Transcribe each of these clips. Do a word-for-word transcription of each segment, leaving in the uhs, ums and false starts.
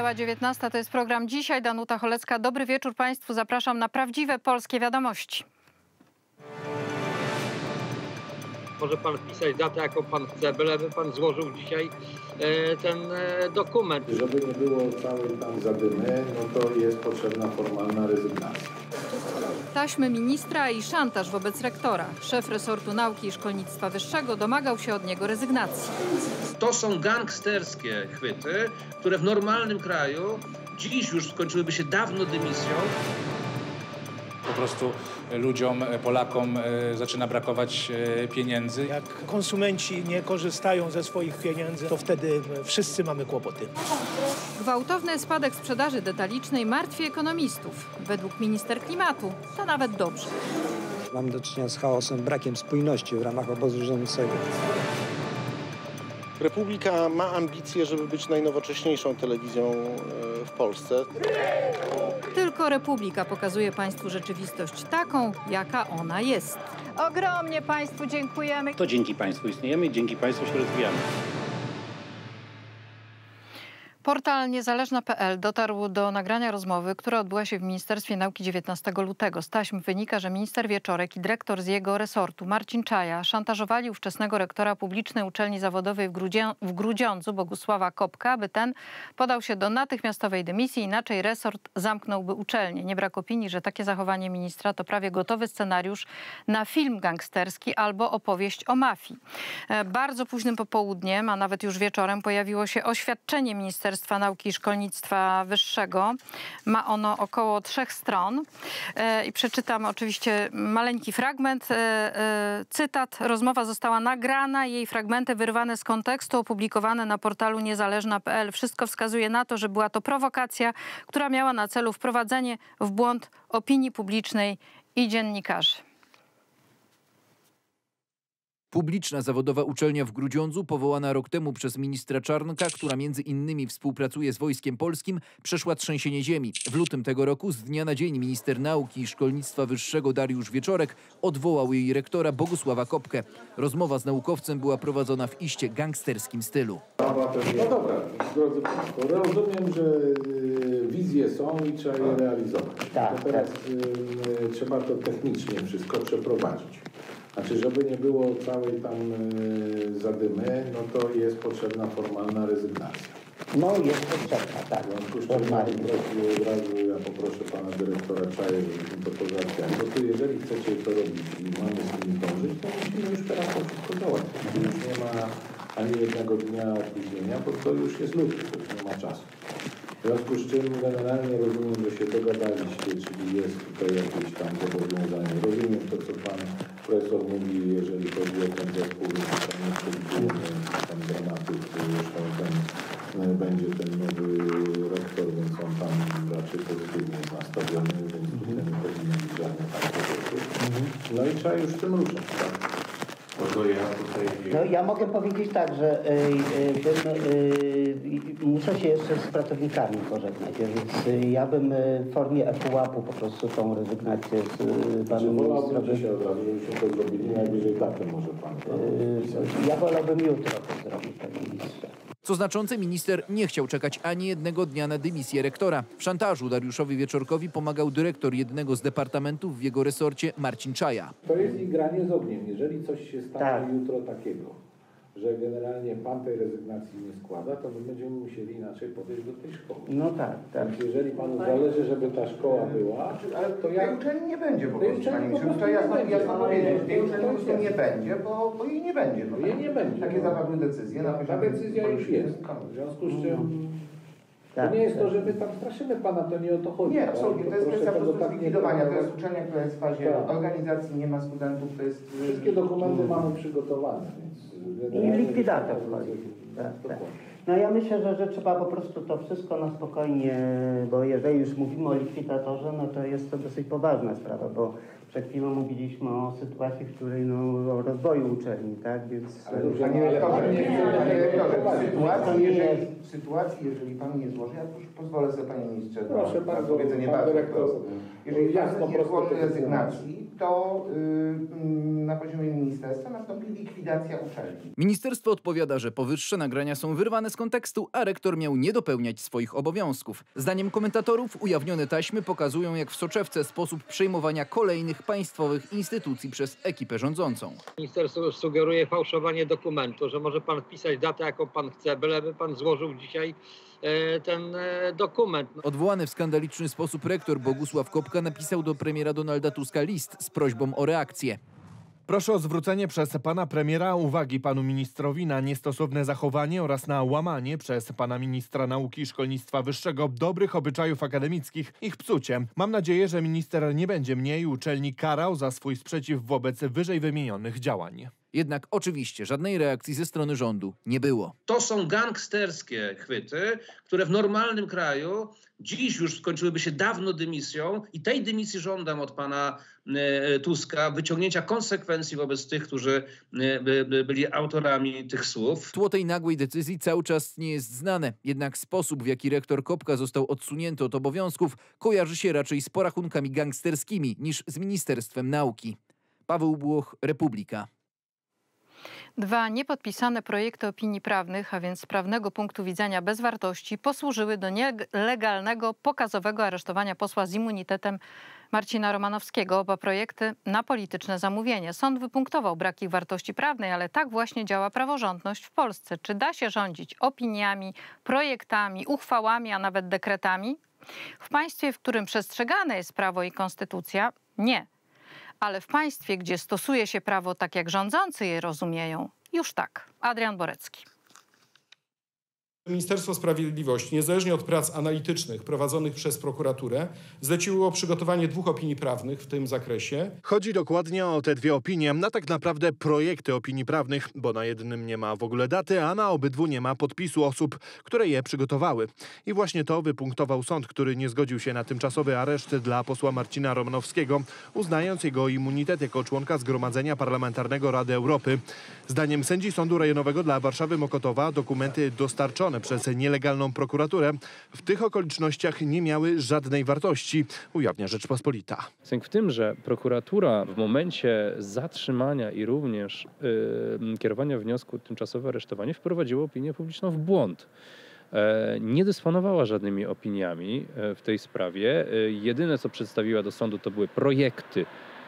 Minęła dziewiętnasta, to jest program Dzisiaj. Danuta Cholecka. Dobry wieczór Państwu. Zapraszam na prawdziwe polskie wiadomości. Może pan wpisać datę, jaką pan chce, byleby pan złożył dzisiaj e, ten e, dokument. Żeby nie było całej tam zadymy, no to jest potrzebna formalna rezygnacja. Taśmy ministra i szantaż wobec rektora. Szef resortu nauki i szkolnictwa wyższego domagał się od niego rezygnacji. To są gangsterskie chwyty, które w normalnym kraju dziś już skończyłyby się dawno dymisją. Po prostu ludziom, Polakom zaczyna brakować pieniędzy. Jak konsumenci nie korzystają ze swoich pieniędzy, to wtedy wszyscy mamy kłopoty. Gwałtowny spadek sprzedaży detalicznej martwi ekonomistów. Według minister klimatu to nawet dobrze. Mamy do czynienia z chaosem, brakiem spójności w ramach obozu rządzącego. Republika ma ambicje, żeby być najnowocześniejszą telewizją w Polsce. Tylko Republika pokazuje Państwu rzeczywistość taką, jaka ona jest. Ogromnie Państwu dziękujemy. To dzięki Państwu istniejemy i dzięki Państwu się rozwijamy. Portal niezależna kropka pe el dotarł do nagrania rozmowy, która odbyła się w Ministerstwie Nauki dziewiętnastego lutego. Z taśm wynika, że minister Wieczorek i dyrektor z jego resortu, Marcin Czaja, szantażowali ówczesnego rektora publicznej uczelni zawodowej w, Grudzie w Grudziądzu, Bogusława Kopka, aby ten podał się do natychmiastowej dymisji, inaczej resort zamknąłby uczelnię. Nie brak opinii, że takie zachowanie ministra to prawie gotowy scenariusz na film gangsterski albo opowieść o mafii. Bardzo późnym popołudniem, a nawet już wieczorem pojawiło się oświadczenie Ministerstwa Nauki i Szkolnictwa Wyższego. Ma ono około trzech stron e, i przeczytam oczywiście maleńki fragment. E, e, cytat. Rozmowa została nagrana, jej fragmenty wyrwane z kontekstu, opublikowane na portalu niezależna kropka pe el. Wszystko wskazuje na to, że była to prowokacja, która miała na celu wprowadzenie w błąd opinii publicznej i dziennikarzy. Publiczna zawodowa uczelnia w Grudziądzu, powołana rok temu przez ministra Czarnka, która między innymi współpracuje z Wojskiem Polskim, przeszła trzęsienie ziemi. W lutym tego roku z dnia na dzień minister nauki i szkolnictwa wyższego Dariusz Wieczorek odwołał jej rektora Bogusława Kopkę. Rozmowa z naukowcem była prowadzona w iście gangsterskim stylu. No dobra, drodzy Państwo, rozumiem, że wizje są i trzeba je realizować. Tak, teraz tak. y, trzeba to technicznie wszystko przeprowadzić. Znaczy, żeby nie było całej tam y, zadymy, no to jest potrzebna formalna rezygnacja. No jest potrzebna, tak. W związku z czym od razu ja poproszę pana dyrektora Czaję, żeby to pozałatwiać. Bo tu jeżeli chcecie to robić i mamy z tym dążyć, to musimy już teraz to wszystko załatwić. Już nie ma ani jednego dnia opóźnienia, bo to już jest luty, to już nie ma czasu. W związku z czym generalnie rozumiem, że się dogadaliście, czyli jest tutaj jakieś tam zobowiązanie. Rozumiem to, co pan profesor mówi, jeżeli chodzi o ten zespół, że tam nie przewidujemy tam dramatyk, zresztą ten będzie ten nowy rektor, więc on tam raczej pozytywnie jest nastawiony, więc tutaj nie powinien być żadnych takich rzeczy. No i trzeba już z tym ruszać, tak? No ja, tutaj... no, ja mogę powiedzieć tak, że y, y, y, y, muszę się jeszcze z pracownikami pożegnać, więc y, ja bym y, w formie epułapu po prostu tą rezygnację z y, panem ministrem... się od razu, żebyśmy to zrobili, najwyżej datem może pan. Y, ja wolałbym jutro to zrobić, panie ministrze. Co znaczące, minister nie chciał czekać ani jednego dnia na dymisję rektora. W szantażu Dariuszowi Wieczorkowi pomagał dyrektor jednego z departamentów w jego resorcie, Marcin Czaja. To jest igranie z ogniem. Jeżeli coś się stanie tak. jutro takiego, że generalnie pan tej rezygnacji nie składa, to my będziemy musieli inaczej podejść do tej szkoły. No tak, tak. Więc jeżeli panu zależy, żeby ta szkoła była, ale to ja... tej uczelni nie będzie po prostu, panie ministrze. To jasno, jasno powiedzieć, tej uczelni po prostu nie będzie, bo, bo jej nie będzie. No, jej nie będzie. Takie zapadły decyzje. Ta, ta decyzja już jest. W związku z czym... To nie jest to, że my tam straszymy pana, to nie o to chodzi. Nie, absolutnie, to jest kwestia po prostu tak zlikwidowania. To jest uczelnia, która jest w fazie tak. organizacji, nie ma studentów, to jest... Wszystkie dokumenty hmm. mamy przygotowane, więc... I likwidator wchodzi. Tak, tak. No ja myślę, że, że trzeba po prostu to wszystko na spokojnie, bo jeżeli już mówimy o likwidatorze, no to jest to dosyć poważna sprawa, bo Przed chwilą mówiliśmy o sytuacji, w której no, o rozwoju uczelni, tak? Więc... Ale dobrze, panie rektorze, sytuacji, jeżeli, w sytuacji, jeżeli pan nie złoży, ja już pozwolę sobie, panie ministrze, proszę na powiedzenie bardzo prosto. Jeżeli pan nie złoży rezygnacji, to yy, na poziomie ministerstwa nastąpi likwidacja uczelni. Ministerstwo odpowiada, że powyższe nagrania są wyrwane z kontekstu, a rektor miał nie dopełniać swoich obowiązków. Zdaniem komentatorów ujawnione taśmy pokazują, jak w soczewce sposób przejmowania kolejnych państwowych instytucji przez ekipę rządzącą. Ministerstwo sugeruje fałszowanie dokumentu, że może pan wpisać datę, jaką pan chce, byleby pan złożył dzisiaj e, ten e, dokument. Odwołany w skandaliczny sposób rektor Bogusław Kopka napisał do premiera Donalda Tuska list z prośbą o reakcję. Proszę o zwrócenie przez pana premiera uwagi panu ministrowi na niestosowne zachowanie oraz na łamanie przez pana ministra nauki i szkolnictwa wyższego dobrych obyczajów akademickich, ich psucie. Mam nadzieję, że minister nie będzie mnie i uczelni karał za swój sprzeciw wobec wyżej wymienionych działań. Jednak oczywiście żadnej reakcji ze strony rządu nie było. To są gangsterskie chwyty, które w normalnym kraju dziś już skończyłyby się dawno dymisją i tej dymisji żądam od pana e, Tuska, wyciągnięcia konsekwencji wobec tych, którzy e, by, byli autorami tych słów. Tło tej nagłej decyzji cały czas nie jest znane. Jednak sposób, w jaki rektor Kopka został odsunięty od obowiązków, kojarzy się raczej z porachunkami gangsterskimi niż z Ministerstwem Nauki. Paweł Błoch, Republika. Dwa niepodpisane projekty opinii prawnych, a więc z prawnego punktu widzenia bez wartości, posłużyły do nielegalnego, pokazowego aresztowania posła z immunitetem Marcina Romanowskiego. Oba projekty na polityczne zamówienie. Sąd wypunktował brak ich wartości prawnej, ale tak właśnie działa praworządność w Polsce. Czy da się rządzić opiniami, projektami, uchwałami, a nawet dekretami? W państwie, w którym przestrzegane jest prawo i konstytucja, nie. Ale w państwie, gdzie stosuje się prawo tak, jak rządzący je rozumieją, już tak. Adrian Borecki. Ministerstwo Sprawiedliwości, niezależnie od prac analitycznych prowadzonych przez prokuraturę, zleciło przygotowanie dwóch opinii prawnych w tym zakresie. Chodzi dokładnie o te dwie opinie, a tak naprawdę projekty opinii prawnych, bo na jednym nie ma w ogóle daty, a na obydwu nie ma podpisu osób, które je przygotowały. I właśnie to wypunktował sąd, który nie zgodził się na tymczasowy areszt dla posła Marcina Romanowskiego, uznając jego immunitet jako członka Zgromadzenia Parlamentarnego Rady Europy. Zdaniem sędzi Sądu Rejonowego dla Warszawy-Mokotowa dokumenty dostarczone przez nielegalną prokuraturę w tych okolicznościach nie miały żadnej wartości, ujawnia Rzeczpospolita. Sęk w tym, że prokuratura w momencie zatrzymania i również yy, kierowania wniosku tymczasowe aresztowanie wprowadziła opinię publiczną w błąd. Nie dysponowała żadnymi opiniami w tej sprawie. Jedyne, co przedstawiła do sądu, to były projekty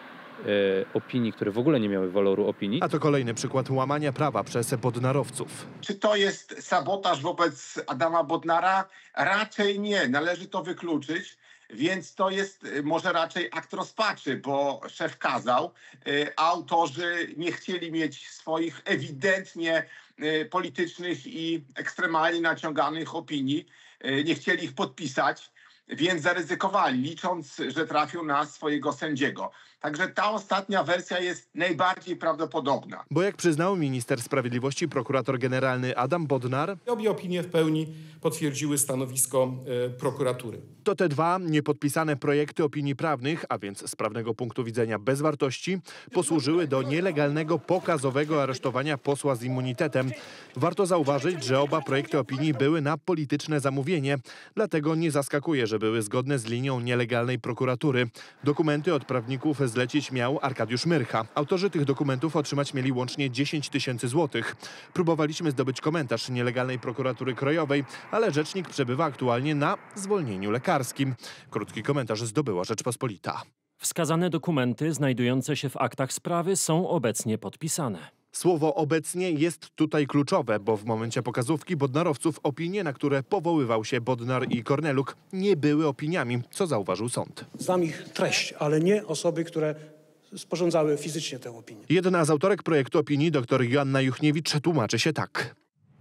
opinii, które w ogóle nie miały waloru opinii. A to kolejny przykład łamania prawa przez bodnarowców. Czy to jest sabotaż wobec Adama Bodnara? Raczej nie, należy to wykluczyć. Więc to jest może raczej akt rozpaczy, bo szef kazał, a autorzy nie chcieli mieć swoich ewidentnie politycznych i ekstremalnie naciąganych opinii, nie chcieli ich podpisać, więc zaryzykowali, licząc, że trafią na swojego sędziego. Także ta ostatnia wersja jest najbardziej prawdopodobna. Bo jak przyznał minister sprawiedliwości prokurator generalny Adam Bodnar, obie opinie w pełni potwierdziły stanowisko e, prokuratury. To te dwa niepodpisane projekty opinii prawnych, a więc z prawnego punktu widzenia bez wartości, posłużyły do nielegalnego, pokazowego aresztowania posła z immunitetem. Warto zauważyć, że oba projekty opinii były na polityczne zamówienie, dlatego nie zaskakuje, że były zgodne z linią nielegalnej prokuratury. Dokumenty od prawników zlecić miał Arkadiusz Myrcha. Autorzy tych dokumentów otrzymać mieli łącznie dziesięć tysięcy złotych. Próbowaliśmy zdobyć komentarz nielegalnej prokuratury krajowej, ale rzecznik przebywa aktualnie na zwolnieniu lekarskim. Krótki komentarz zdobyła Rzeczpospolita. Wskazane dokumenty znajdujące się w aktach sprawy są obecnie podpisane. Słowo obecnie jest tutaj kluczowe, bo w momencie pokazówki bodnarowców opinie, na które powoływał się Bodnar i Korneluk, nie były opiniami, co zauważył sąd. Znam ich treść, ale nie osoby, które sporządzały fizycznie tę opinię. Jedna z autorek projektu opinii, dr Joanna Juchniewicz, tłumaczy się tak.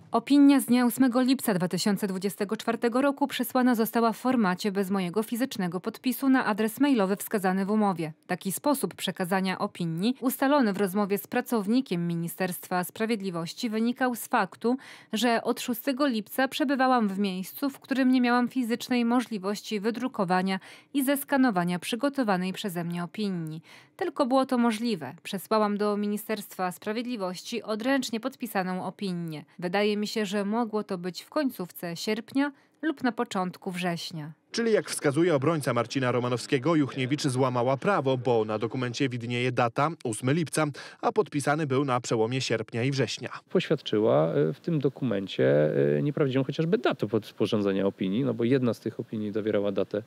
Opinia z dnia ósmego lipca dwa tysiące dwudziestego czwartego roku przesłana została w formacie bez mojego fizycznego podpisu na adres mailowy wskazany w umowie. Taki sposób przekazania opinii, ustalony w rozmowie z pracownikiem Ministerstwa Sprawiedliwości, wynikał z faktu, że od szóstego lipca przebywałam w miejscu, w którym nie miałam fizycznej możliwości wydrukowania i zeskanowania przygotowanej przeze mnie opinii. Tylko było to możliwe. Przesłałam do Ministerstwa Sprawiedliwości odręcznie podpisaną opinię. Wydaje mi się, że mogło to być w końcówce sierpnia lub na początku września. Czyli jak wskazuje obrońca Marcina Romanowskiego, Juchniewicz złamała prawo, bo na dokumencie widnieje data ósmego lipca, a podpisany był na przełomie sierpnia i września. Poświadczyła w tym dokumencie nieprawdziwą chociażby datę sporządzenia opinii, no bo jedna z tych opinii zawierała datę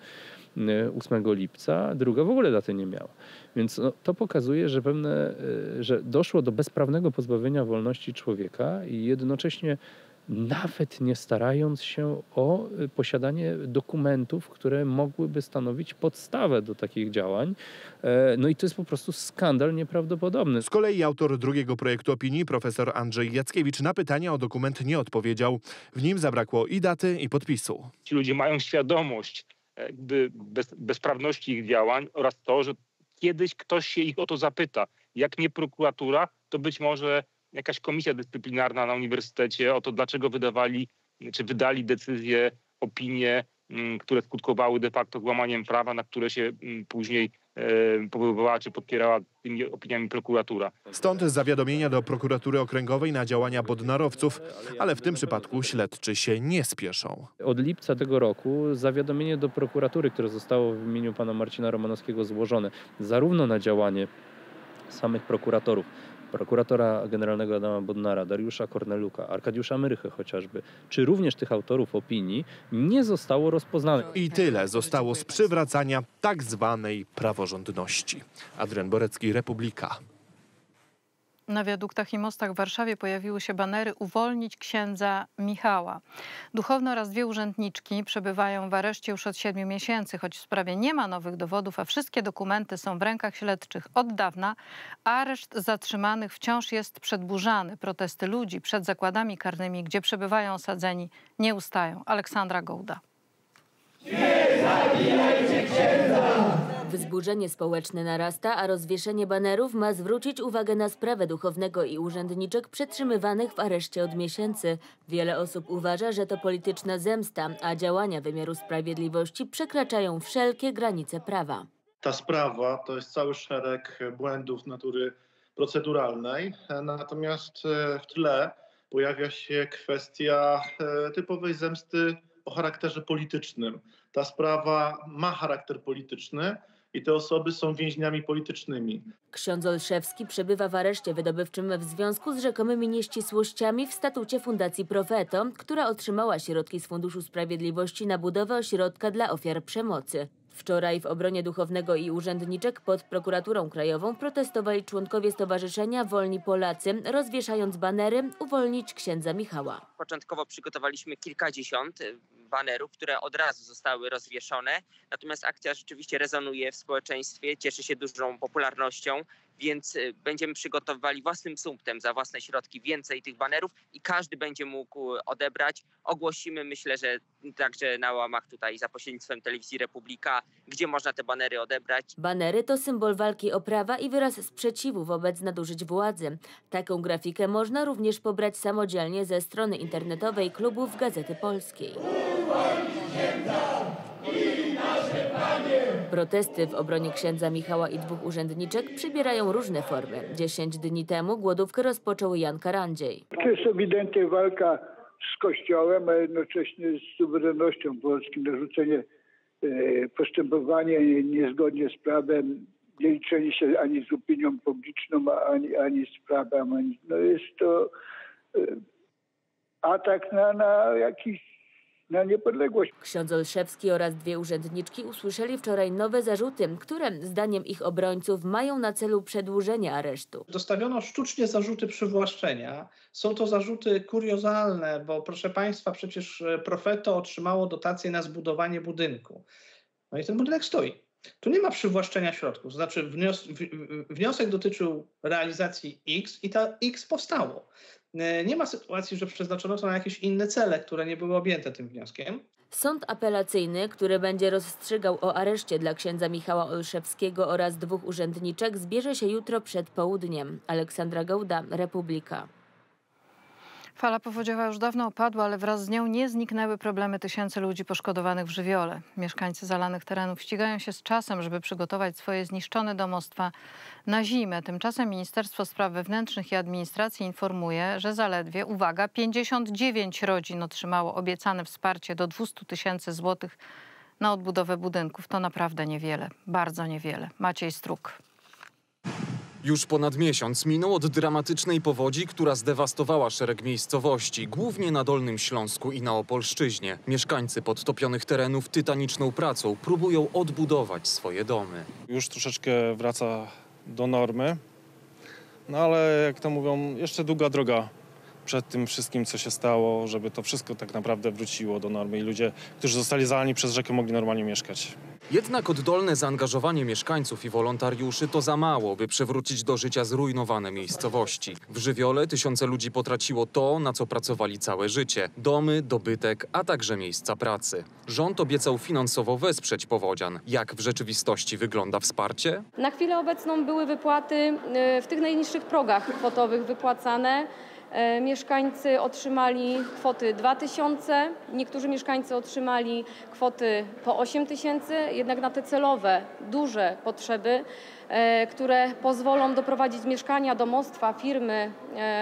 ósmego lipca, druga w ogóle daty nie miała. Więc no, to pokazuje, że, pewne, że doszło do bezprawnego pozbawienia wolności człowieka i jednocześnie nawet nie starając się o posiadanie dokumentów, które mogłyby stanowić podstawę do takich działań. No i to jest po prostu skandal nieprawdopodobny. Z kolei autor drugiego projektu opinii, profesor Andrzej Jackiewicz, na pytania o dokument nie odpowiedział. W nim zabrakło i daty, i podpisu. Ci ludzie mają świadomość jakby bez, bezprawności ich działań oraz to, że kiedyś ktoś się ich o to zapyta. Jak nie prokuratura, to być może jakaś komisja dyscyplinarna na uniwersytecie o to, dlaczego wydawali, czy wydali decyzje, opinie, które skutkowały de facto złamaniem prawa, na które się później e, powoływała czy podpierała tymi opiniami prokuratura. Stąd zawiadomienia do prokuratury okręgowej na działania bodnarowców, ale w tym przypadku śledczy się nie spieszą. Od lipca tego roku zawiadomienie do prokuratury, które zostało w imieniu pana Marcina Romanowskiego złożone, zarówno na działanie samych prokuratorów, prokuratora generalnego Adama Bodnara, Dariusza Korneluka, Arkadiusza Myrychy chociażby, czy również tych autorów opinii, nie zostało rozpoznane. I tyle zostało z przywracania tak zwanej praworządności. Adrian Borecki, Republika. Na wiaduktach i mostach w Warszawie pojawiły się banery "Uwolnić księdza Michała". Duchowny oraz dwie urzędniczki przebywają w areszcie już od siedmiu miesięcy, choć w sprawie nie ma nowych dowodów, a wszystkie dokumenty są w rękach śledczych od dawna. Areszt zatrzymanych wciąż jest przedburzany. Protesty ludzi przed zakładami karnymi, gdzie przebywają osadzeni, nie ustają. Aleksandra Gołda. Nie zabijajcie księdza! Wzburzenie społeczne narasta, a rozwieszenie banerów ma zwrócić uwagę na sprawę duchownego i urzędniczek przetrzymywanych w areszcie od miesięcy. Wiele osób uważa, że to polityczna zemsta, a działania wymiaru sprawiedliwości przekraczają wszelkie granice prawa. Ta sprawa to jest cały szereg błędów natury proceduralnej, natomiast w tle pojawia się kwestia typowej zemsty o charakterze politycznym. Ta sprawa ma charakter polityczny i te osoby są więźniami politycznymi. Ksiądz Olszewski przebywa w areszcie wydobywczym w związku z rzekomymi nieścisłościami w statucie Fundacji Profeto, która otrzymała środki z Funduszu Sprawiedliwości na budowę ośrodka dla ofiar przemocy. Wczoraj w obronie duchownego i urzędniczek pod prokuraturą krajową protestowali członkowie stowarzyszenia Wolni Polacy, rozwieszając banery "Uwolnić księdza Michała". Początkowo przygotowaliśmy kilkadziesiąt banerów, które od razu zostały rozwieszone. Natomiast akcja rzeczywiście rezonuje w społeczeństwie, cieszy się dużą popularnością, więc będziemy przygotowywali własnym sumptem za własne środki więcej tych banerów i każdy będzie mógł odebrać. Ogłosimy, myślę, że także na łamach tutaj za pośrednictwem Telewizji Republika, gdzie można te banery odebrać. Banery to symbol walki o prawa i wyraz sprzeciwu wobec nadużyć władzy. Taką grafikę można również pobrać samodzielnie ze strony internetowej klubów Gazety Polskiej. Protesty w obronie księdza Michała i dwóch urzędniczek przybierają różne formy. Dziesięć dni temu głodówkę rozpoczął Jan Karandziej. To jest ewidentnie walka z Kościołem, a jednocześnie z suwerennością polskim. Narzucenie e, postępowania niezgodnie z prawem, nie liczenie się ani z opinią publiczną, ani, ani z prawem. Ani, no jest to e, atak na, na jakiś na niepodległość. Ksiądz Olszewski oraz dwie urzędniczki usłyszeli wczoraj nowe zarzuty, które zdaniem ich obrońców mają na celu przedłużenie aresztu. Dostawiono sztucznie zarzuty przywłaszczenia. Są to zarzuty kuriozalne, bo proszę Państwa, przecież Profeto otrzymało dotację na zbudowanie budynku. No i ten budynek stoi. Tu nie ma przywłaszczenia środków. Znaczy wnios wniosek dotyczył realizacji X i ta X powstało. nie ma sytuacji, że przeznaczono to na jakieś inne cele, które nie były objęte tym wnioskiem. Sąd apelacyjny, który będzie rozstrzygał o areszcie dla księdza Michała Olszewskiego oraz dwóch urzędniczek, zbierze się jutro przed południem. Aleksandra Gołda, Republika. Fala powodziowa już dawno opadła, ale wraz z nią nie zniknęły problemy tysięcy ludzi poszkodowanych w żywiole. Mieszkańcy zalanych terenów ścigają się z czasem, żeby przygotować swoje zniszczone domostwa na zimę. Tymczasem Ministerstwo Spraw Wewnętrznych i Administracji informuje, że zaledwie, uwaga, pięćdziesiąt dziewięć rodzin otrzymało obiecane wsparcie do dwieście tysięcy złotych na odbudowę budynków. To naprawdę niewiele, bardzo niewiele. Maciej Struk. Już ponad miesiąc minął od dramatycznej powodzi, która zdewastowała szereg miejscowości, głównie na Dolnym Śląsku i na Opolszczyźnie. Mieszkańcy podtopionych terenów tytaniczną pracą próbują odbudować swoje domy. Już troszeczkę wraca do normy, no ale jak to mówią, jeszcze długa droga przed tym wszystkim, co się stało, żeby to wszystko tak naprawdę wróciło do normy i ludzie, którzy zostali zalani przez rzekę, mogli normalnie mieszkać. Jednak oddolne zaangażowanie mieszkańców i wolontariuszy to za mało, by przywrócić do życia zrujnowane miejscowości. W żywiole tysiące ludzi potraciło to, na co pracowali całe życie. Domy, dobytek, a także miejsca pracy. Rząd obiecał finansowo wesprzeć powodzian. Jak w rzeczywistości wygląda wsparcie? Na chwilę obecną były wypłaty w tych najniższych progach kwotowych wypłacane. Mieszkańcy otrzymali kwoty dwa tysiące, niektórzy mieszkańcy otrzymali kwoty po osiem tysięcy, jednak na te celowe, duże potrzeby, które pozwolą doprowadzić mieszkania, domostwa, firmy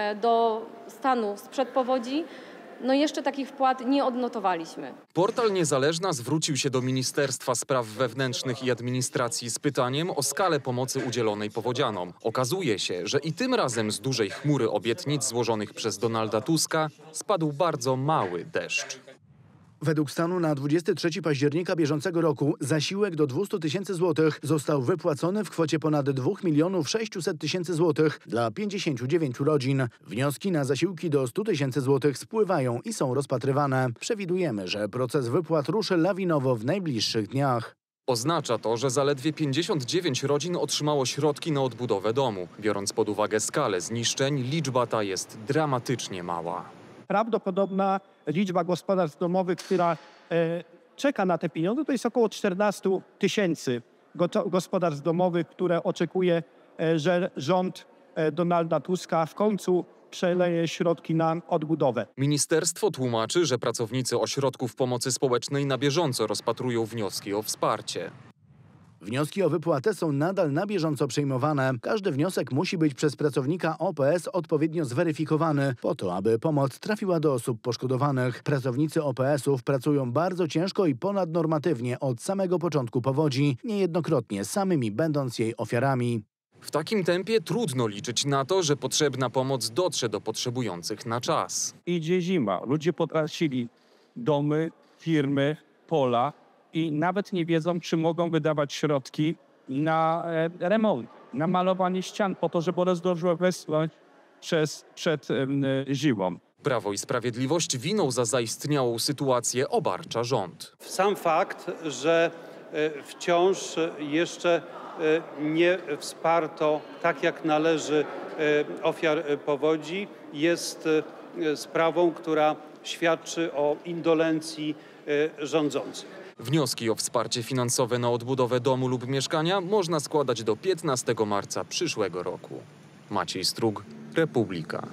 do stanu sprzed powodzi, no jeszcze takich wpłat nie odnotowaliśmy. Portal Niezależna zwrócił się do Ministerstwa Spraw Wewnętrznych i Administracji z pytaniem o skalę pomocy udzielonej powodzianom. Okazuje się, że i tym razem z dużej chmury obietnic złożonych przez Donalda Tuska spadł bardzo mały deszcz. Według stanu na dwudziestego trzeciego października bieżącego roku zasiłek do dwustu tysięcy złotych został wypłacony w kwocie ponad dwóch milionów sześciuset tysięcy złotych dla pięćdziesięciu dziewięciu rodzin. Wnioski na zasiłki do stu tysięcy złotych spływają i są rozpatrywane. Przewidujemy, że proces wypłat ruszy lawinowo w najbliższych dniach. Oznacza to, że zaledwie pięćdziesiąt dziewięć rodzin otrzymało środki na odbudowę domu. Biorąc pod uwagę skalę zniszczeń, liczba ta jest dramatycznie mała. Prawdopodobna liczba gospodarstw domowych, która e, czeka na te pieniądze, to jest około czternaście tysięcy gospodarstw domowych, które oczekuje, e, że rząd e, Donalda Tuska w końcu przeleje środki na odbudowę. Ministerstwo tłumaczy, że pracownicy ośrodków pomocy społecznej na bieżąco rozpatrują wnioski o wsparcie. Wnioski o wypłatę są nadal na bieżąco przyjmowane. Każdy wniosek musi być przez pracownika O P S odpowiednio zweryfikowany, po to, aby pomoc trafiła do osób poszkodowanych. Pracownicy O P S-ów pracują bardzo ciężko i ponadnormatywnie od samego początku powodzi, niejednokrotnie samymi będąc jej ofiarami. W takim tempie trudno liczyć na to, że potrzebna pomoc dotrze do potrzebujących na czas. Idzie zima, ludzie potracili domy, firmy, pola i nawet nie wiedzą, czy mogą wydawać środki na e, remont, na malowanie ścian, po to, żeby one zdążyły wysłać przez, przed e, zimą. Prawo i Sprawiedliwość winą za zaistniałą sytuację obarcza rząd. Sam fakt, że e, wciąż jeszcze e, nie wsparto tak jak należy e, ofiar powodzi, jest e, sprawą, która świadczy o indolencji e, rządzących. Wnioski o wsparcie finansowe na odbudowę domu lub mieszkania można składać do piętnastego marca przyszłego roku. Maciej Strug, Republika.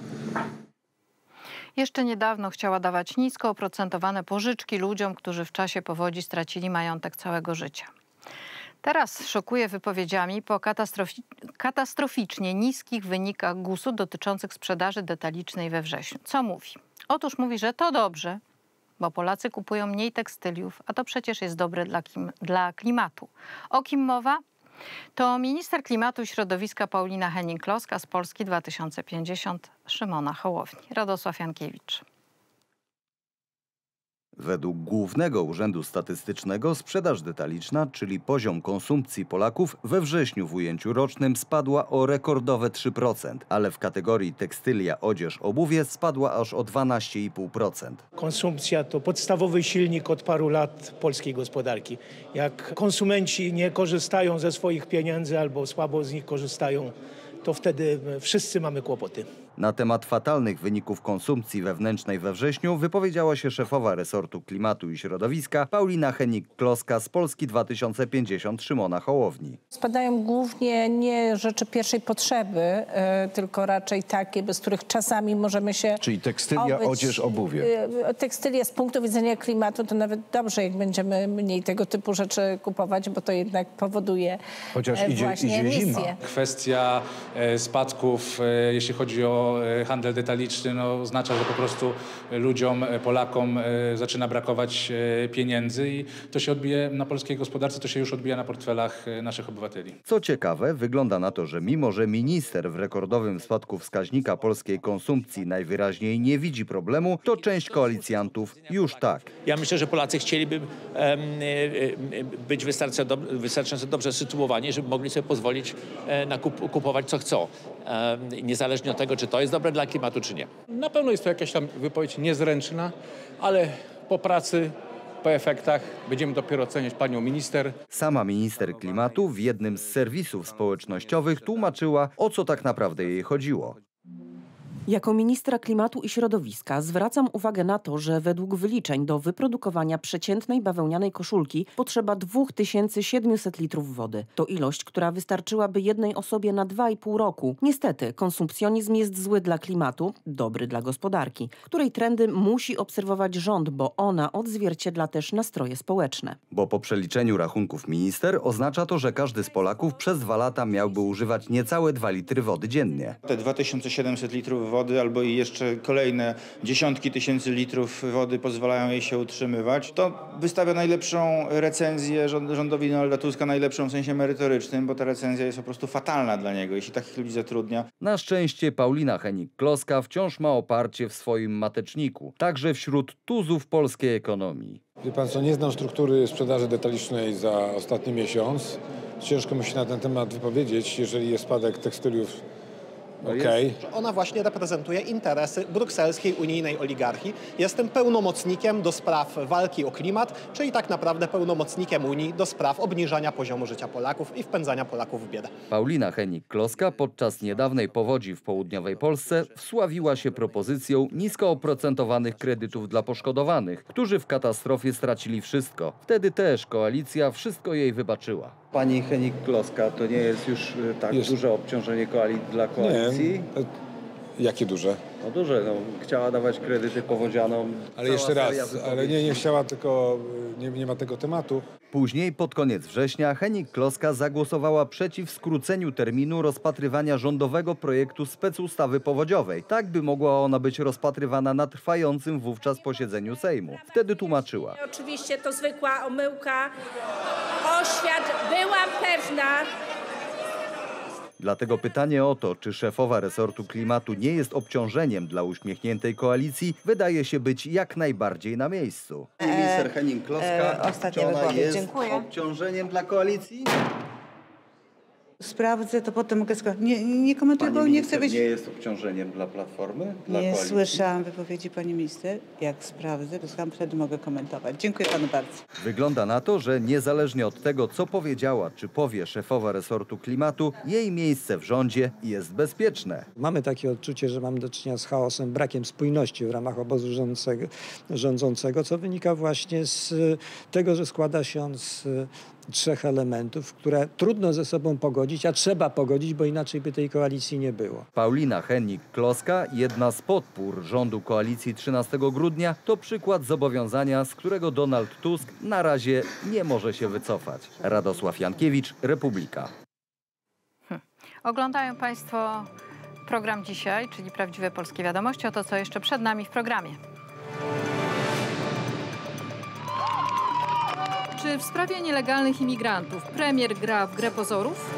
Jeszcze niedawno chciała dawać nisko oprocentowane pożyczki ludziom, którzy w czasie powodzi stracili majątek całego życia. Teraz szokuje wypowiedziami po katastrofi katastroficznie niskich wynikach gusu dotyczących sprzedaży detalicznej we wrześniu. Co mówi? Otóż mówi, że to dobrze, bo Polacy kupują mniej tekstyliów, a to przecież jest dobre dla, kim, dla klimatu. O kim mowa? To minister klimatu i środowiska Paulina Henning-Kloska z Polski dwa tysiące pięćdziesiąt Szymona Hołowni. Radosław Jankiewicz. Według Głównego Urzędu Statystycznego sprzedaż detaliczna, czyli poziom konsumpcji Polaków, we wrześniu w ujęciu rocznym spadła o rekordowe trzy procent, ale w kategorii tekstylia, odzież, obuwie spadła aż o dwanaście i pół procent. Konsumpcja to podstawowy silnik od paru lat polskiej gospodarki. Jak konsumenci nie korzystają ze swoich pieniędzy albo słabo z nich korzystają, to wtedy wszyscy mamy kłopoty. Na temat fatalnych wyników konsumpcji wewnętrznej we wrześniu wypowiedziała się szefowa resortu klimatu i środowiska Paulina Hennig-Kloska z Polski dwa tysiące pięćdziesiąt Szymona Hołowni. Spadają głównie nie rzeczy pierwszej potrzeby, y, tylko raczej takie, bez których czasami możemy się Czyli tekstylia, obyć. odzież, obuwie. Y, tekstylia z punktu widzenia klimatu to nawet dobrze, jak będziemy mniej tego typu rzeczy kupować, bo to jednak powoduje Chociaż e, idzie, właśnie idzie emisje. zima. Kwestia e, spadków, e, jeśli chodzi o e, handel detaliczny, no, oznacza, że po prostu ludziom, e, Polakom e, zaczyna brakować e, pieniędzy i to się odbije na polskiej gospodarce, to się już odbija na portfelach e, naszych obywateli. Co ciekawe, wygląda na to, że mimo, że minister w rekordowym spadku wskaźnika polskiej konsumpcji najwyraźniej nie widzi problemu, to część koalicjantów już tak. Ja myślę, że Polacy chcieliby um, być wystarczająco, dob wystarczająco dobrze sytuowani, żeby mogli sobie pozwolić e, na kup kupować co chcą. E, niezależnie od tego, czy to jest dobre dla klimatu, czy nie. Na pewno jest to jakaś tam wypowiedź niezręczna, ale po pracy, po efektach będziemy dopiero oceniać panią minister. Sama minister klimatu w jednym z serwisów społecznościowych tłumaczyła, o co tak naprawdę jej chodziło. Jako ministra klimatu i środowiska zwracam uwagę na to, że według wyliczeń do wyprodukowania przeciętnej bawełnianej koszulki potrzeba dwa tysiące siedemset litrów wody. To ilość, która wystarczyłaby jednej osobie na dwa i pół roku. Niestety, konsumpcjonizm jest zły dla klimatu, dobry dla gospodarki, której trendy musi obserwować rząd, bo ona odzwierciedla też nastroje społeczne. Bo po przeliczeniu rachunków minister oznacza to, że każdy z Polaków przez dwa lata miałby używać niecałe dwa litry wody dziennie. Te dwa tysiące siedemset litrów wody albo i jeszcze kolejne dziesiątki tysięcy litrów wody pozwalają jej się utrzymywać. To wystawia najlepszą recenzję rządowi Donalda Tuska, najlepszą w sensie merytorycznym, bo ta recenzja jest po prostu fatalna dla niego, jeśli takich ludzi zatrudnia. Na szczęście Paulina Hennig-Kloska wciąż ma oparcie w swoim mateczniku, także wśród tuzów polskiej ekonomii. Wie pan co, nie znam struktury sprzedaży detalicznej za ostatni miesiąc. Ciężko mi się na ten temat wypowiedzieć, jeżeli jest spadek tekstyliów. Okay. Ona właśnie reprezentuje interesy brukselskiej unijnej oligarchii. Jestem pełnomocnikiem do spraw walki o klimat, czyli tak naprawdę pełnomocnikiem Unii do spraw obniżania poziomu życia Polaków i wpędzania Polaków w biedę. Paulina Hennig-Kloska podczas niedawnej powodzi w południowej Polsce wsławiła się propozycją nisko oprocentowanych kredytów dla poszkodowanych, którzy w katastrofie stracili wszystko. Wtedy też koalicja wszystko jej wybaczyła. Pani Hennig-Kloska, to nie jest już tak jest. duże obciążenie koali dla koalicji? Nie. Jakie duże? No duże, no. Chciała dawać kredyty powodzianom. Ale jeszcze raz, ale nie, nie chciała, tylko nie, nie ma tego tematu. Później, pod koniec września, Hennig-Kloska zagłosowała przeciw skróceniu terminu rozpatrywania rządowego projektu specustawy powodziowej, tak by mogła ona być rozpatrywana na trwającym wówczas posiedzeniu Sejmu. Wtedy tłumaczyła. Oczywiście to zwykła omyłka. Oświat, byłam pewna. Dlatego pytanie o to, czy szefowa resortu klimatu nie jest obciążeniem dla uśmiechniętej koalicji, wydaje się być jak najbardziej na miejscu. Minister Hennig-Kloska, czy ona jest Dziękuję. obciążeniem dla koalicji? Sprawdzę, to potem mogę skończyć. Nie, nie komentuję, bo nie chcę być... nie jest obciążeniem dla Platformy? Dla nie koalicji? słyszałam wypowiedzi pani minister. Jak sprawdzę, to sam wtedy mogę komentować. Dziękuję panu bardzo. Wygląda na to, że niezależnie od tego, co powiedziała, czy powie szefowa resortu klimatu, jej miejsce w rządzie jest bezpieczne. Mamy takie odczucie, że mamy do czynienia z chaosem, brakiem spójności w ramach obozu rządzącego, rządzącego, co wynika właśnie z tego, że składa się on z trzech elementów, które trudno ze sobą pogodzić, a trzeba pogodzić, bo inaczej by tej koalicji nie było. Paulina Hennig-Kloska, jedna z podpór rządu koalicji trzynastego grudnia, to przykład zobowiązania, z którego Donald Tusk na razie nie może się wycofać. Radosław Jankiewicz, Republika. Hm. Oglądają Państwo program dzisiaj, czyli Prawdziwe Polskie Wiadomości. O to, co jeszcze przed nami w programie. Czy w sprawie nielegalnych imigrantów premier gra w grę pozorów?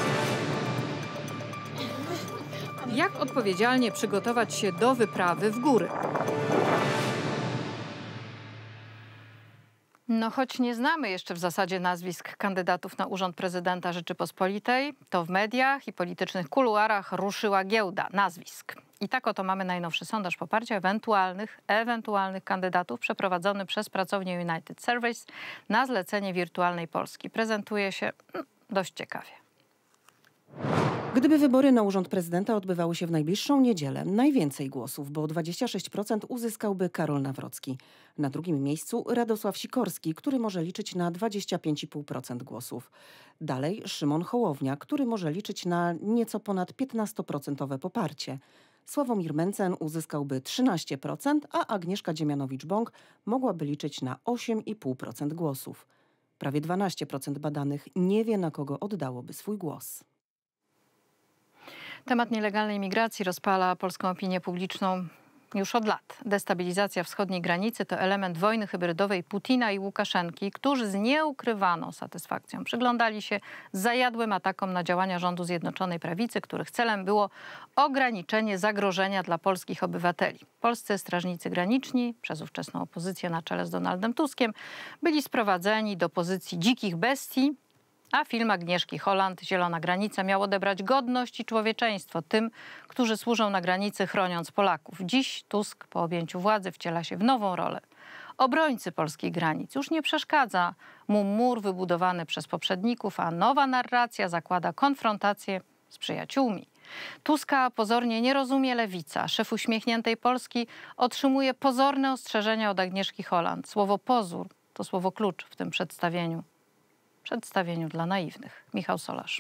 Jak odpowiedzialnie przygotować się do wyprawy w góry? No choć nie znamy jeszcze w zasadzie nazwisk kandydatów na urząd prezydenta Rzeczypospolitej, to w mediach i politycznych kuluarach ruszyła giełda nazwisk. I tak oto mamy najnowszy sondaż poparcia ewentualnych, ewentualnych kandydatów przeprowadzony przez pracownię United Surveys na zlecenie Wirtualnej Polski. Prezentuje się dość ciekawie. Gdyby wybory na urząd prezydenta odbywały się w najbliższą niedzielę, najwięcej głosów, bo dwadzieścia sześć procent uzyskałby Karol Nawrocki. Na drugim miejscu Radosław Sikorski, który może liczyć na dwadzieścia pięć i pół procent głosów. Dalej Szymon Hołownia, który może liczyć na nieco ponad piętnaście procent poparcie. Sławomir Mencen uzyskałby trzynaście procent, a Agnieszka Dziemianowicz-Bąk mogłaby liczyć na osiem i pół procent głosów. Prawie dwanaście procent badanych nie wie, na kogo oddałoby swój głos. Temat nielegalnej migracji rozpala polską opinię publiczną już od lat. Destabilizacja wschodniej granicy to element wojny hybrydowej Putina i Łukaszenki, którzy z nieukrywaną satysfakcją przyglądali się zajadłym atakom na działania rządu Zjednoczonej Prawicy, których celem było ograniczenie zagrożenia dla polskich obywateli. Polscy strażnicy graniczni, przez ówczesną opozycję na czele z Donaldem Tuskiem, byli sprowadzeni do pozycji dzikich bestii, a film Agnieszki Holland „Zielona granica” miał odebrać godność i człowieczeństwo tym, którzy służą na granicy, chroniąc Polaków. Dziś Tusk po objęciu władzy wciela się w nową rolę obrońcy polskich granic. Już nie przeszkadza mu mur wybudowany przez poprzedników, a nowa narracja zakłada konfrontację z przyjaciółmi. Tuska pozornie nie rozumie lewica. Szef uśmiechniętej Polski otrzymuje pozorne ostrzeżenia od Agnieszki Holland. Słowo pozór to słowo klucz w tym przedstawieniu. Przedstawieniu dla naiwnych. Michał Solarz.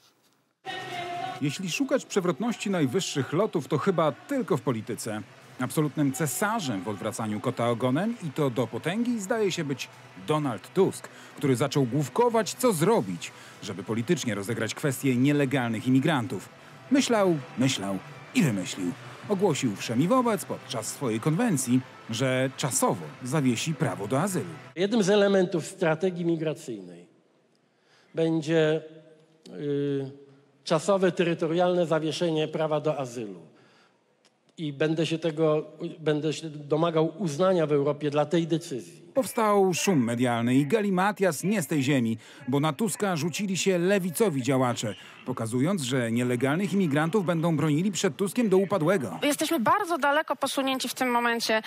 Jeśli szukać przewrotności najwyższych lotów, to chyba tylko w polityce. Absolutnym cesarzem w odwracaniu kota ogonem, i to do potęgi, zdaje się być Donald Tusk, który zaczął główkować, co zrobić, żeby politycznie rozegrać kwestię nielegalnych imigrantów. Myślał, myślał i wymyślił. Ogłosił wszemi wobec podczas swojej konwencji, że czasowo zawiesi prawo do azylu. Jednym z elementów strategii migracyjnej będzie y, czasowe, terytorialne zawieszenie prawa do azylu. I będę się tego, będę się domagał uznania w Europie dla tej decyzji. Powstał szum medialny i galimatias nie z tej ziemi, bo na Tuska rzucili się lewicowi działacze, pokazując, że nielegalnych imigrantów będą bronili przed Tuskiem do upadłego. Jesteśmy bardzo daleko posunięci w tym momencie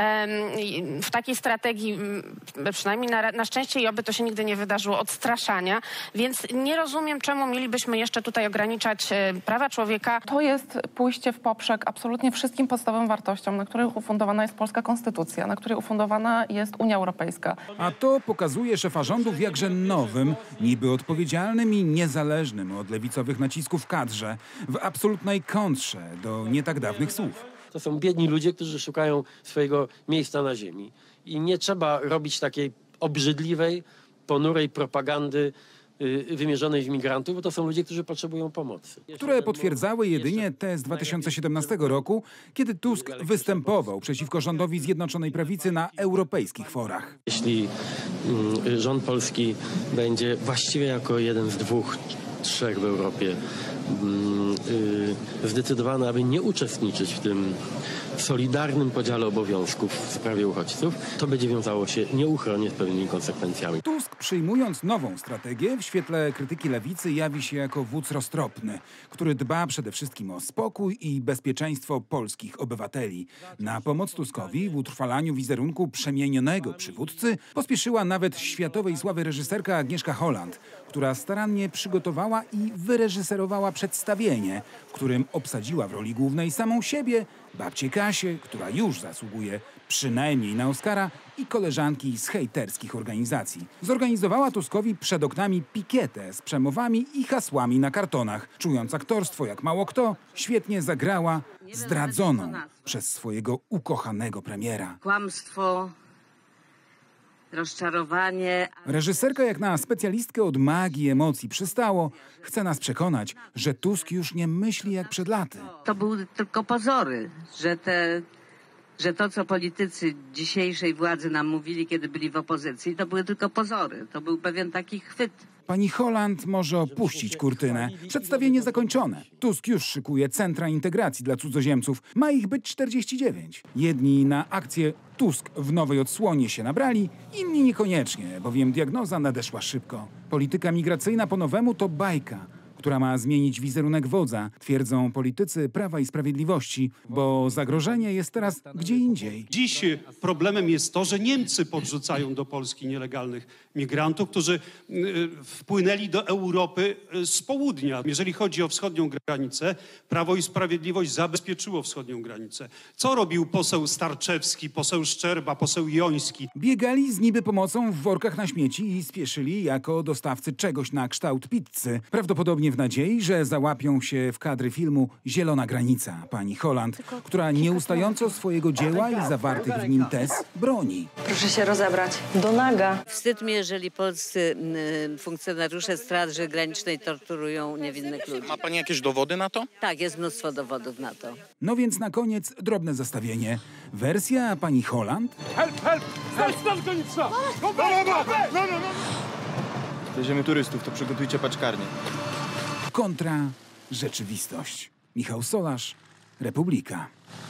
w takiej strategii, przynajmniej na, na szczęście i oby to się nigdy nie wydarzyło, odstraszania, więc nie rozumiem, czemu mielibyśmy jeszcze tutaj ograniczać prawa człowieka. To jest pójście w poprzek absolutnie wszystkim podstawowym wartościom, na których ufundowana jest polska konstytucja, na której ufundowana jest Unia Europejska. A to pokazuje szefa rządu w jakże nowym, niby odpowiedzialnym i niezależnym od lewicowych nacisków kadrze, w absolutnej kontrze do nie tak dawnych słów. To są biedni ludzie, którzy szukają swojego miejsca na ziemi. I nie trzeba robić takiej obrzydliwej, ponurej propagandy wymierzonej w migrantów, bo to są ludzie, którzy potrzebują pomocy. Które potwierdzały jedynie te z dwa tysiące siedemnastego roku, kiedy Tusk występował przeciwko rządowi Zjednoczonej Prawicy na europejskich forach. Jeśli mm, rząd polski będzie właściwie jako jeden z dwóch, trzech w Europie mm, y, zdecydowany, aby nie uczestniczyć w tym solidarnym podziale obowiązków w sprawie uchodźców, to będzie wiązało się nieuchronnie z pewnymi konsekwencjami. Tusk, przyjmując nową strategię, w świetle krytyki lewicy jawi się jako wódz roztropny, który dba przede wszystkim o spokój i bezpieczeństwo polskich obywateli. Na pomoc Tuskowi w utrwalaniu wizerunku przemienionego przywódcy pospieszyła nawet światowej sławy reżyserka Agnieszka Holland, która starannie przygotowała i wyreżyserowała przedstawienie, w którym obsadziła w roli głównej samą siebie, babcię Kasię, która już zasługuje przynajmniej na Oscara, i koleżanki z hejterskich organizacji. Zorganizowała Tuskowi przed oknami pikietę z przemowami i hasłami na kartonach. Czując aktorstwo jak mało kto, świetnie zagrała zdradzoną przez swojego ukochanego premiera. Kłamstwo, rozczarowanie. Reżyserka jak na specjalistkę od magii emocji przystało, chce nas przekonać, że Tusk już nie myśli jak przed laty. To były tylko pozory, że, te, że to, co politycy dzisiejszej władzy nam mówili, kiedy byli w opozycji, to były tylko pozory. To był pewien taki chwyt. Pani Holland może opuścić kurtynę. Przedstawienie zakończone. Tusk już szykuje centra integracji dla cudzoziemców. Ma ich być czterdzieści dziewięć. Jedni na akcję Tusk w nowej odsłonie się nabrali, inni niekoniecznie, bowiem diagnoza nadeszła szybko. Polityka migracyjna po nowemu to bajka, która ma zmienić wizerunek wodza, twierdzą politycy Prawa i Sprawiedliwości, bo zagrożenie jest teraz gdzie indziej. Dziś problemem jest to, że Niemcy podrzucają do Polski nielegalnych migrantów, którzy wpłynęli do Europy z południa. Jeżeli chodzi o wschodnią granicę, Prawo i Sprawiedliwość zabezpieczyło wschodnią granicę. Co robił poseł Starczewski, poseł Szczerba, poseł Joński? Biegali z niby pomocą w workach na śmieci i spieszyli jako dostawcy czegoś na kształt pizzy. Prawdopodobnie w nadziei, że załapią się w kadry filmu Zielona granica pani Holland, która nieustająco swojego dzieła i zawartych w nim tez broni. Proszę się rozebrać. Do naga. Wstyd mi, jeżeli polscy y, funkcjonariusze Straży Granicznej torturują niewinnych ludzi. Ma pani jakieś dowody na to? Tak, jest mnóstwo dowodów na to. No więc na koniec drobne zestawienie. Wersja pani Holland. Help, help! Stać, stać, granica! No, no, no, no, no. Weźmiemy turystów, to przygotujcie paczkarnię. Kontra rzeczywistość. Michał Solarz, Republika.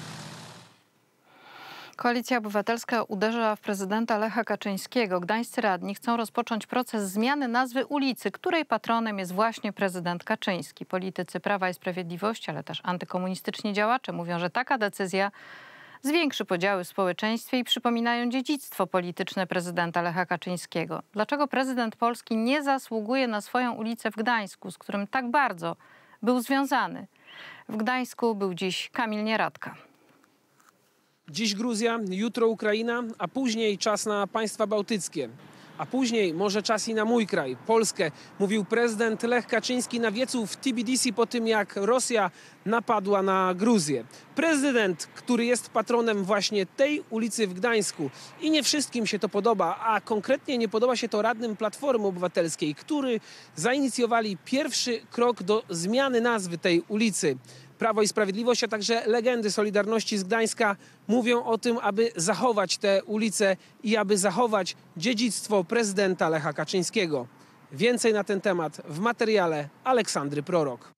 Koalicja Obywatelska uderza w prezydenta Lecha Kaczyńskiego. Gdańscy radni chcą rozpocząć proces zmiany nazwy ulicy, której patronem jest właśnie prezydent Kaczyński. Politycy Prawa i Sprawiedliwości, ale też antykomunistyczni działacze mówią, że taka decyzja zwiększy podziały w społeczeństwie i przypominają dziedzictwo polityczne prezydenta Lecha Kaczyńskiego. Dlaczego prezydent Polski nie zasługuje na swoją ulicę w Gdańsku, z którym tak bardzo był związany? W Gdańsku był dziś Kamil Nieradka. Dziś Gruzja, jutro Ukraina, a później czas na państwa bałtyckie. A później może czas i na mój kraj, Polskę, mówił prezydent Lech Kaczyński na wiecu w Tbilisi po tym, jak Rosja napadła na Gruzję. Prezydent, który jest patronem właśnie tej ulicy w Gdańsku. I nie wszystkim się to podoba, a konkretnie nie podoba się to radnym Platformy Obywatelskiej, którzy zainicjowali pierwszy krok do zmiany nazwy tej ulicy. Prawo i Sprawiedliwość, a także legendy Solidarności z Gdańska mówią o tym, aby zachować tę ulicę i aby zachować dziedzictwo prezydenta Lecha Kaczyńskiego. Więcej na ten temat w materiale Aleksandry Prorok.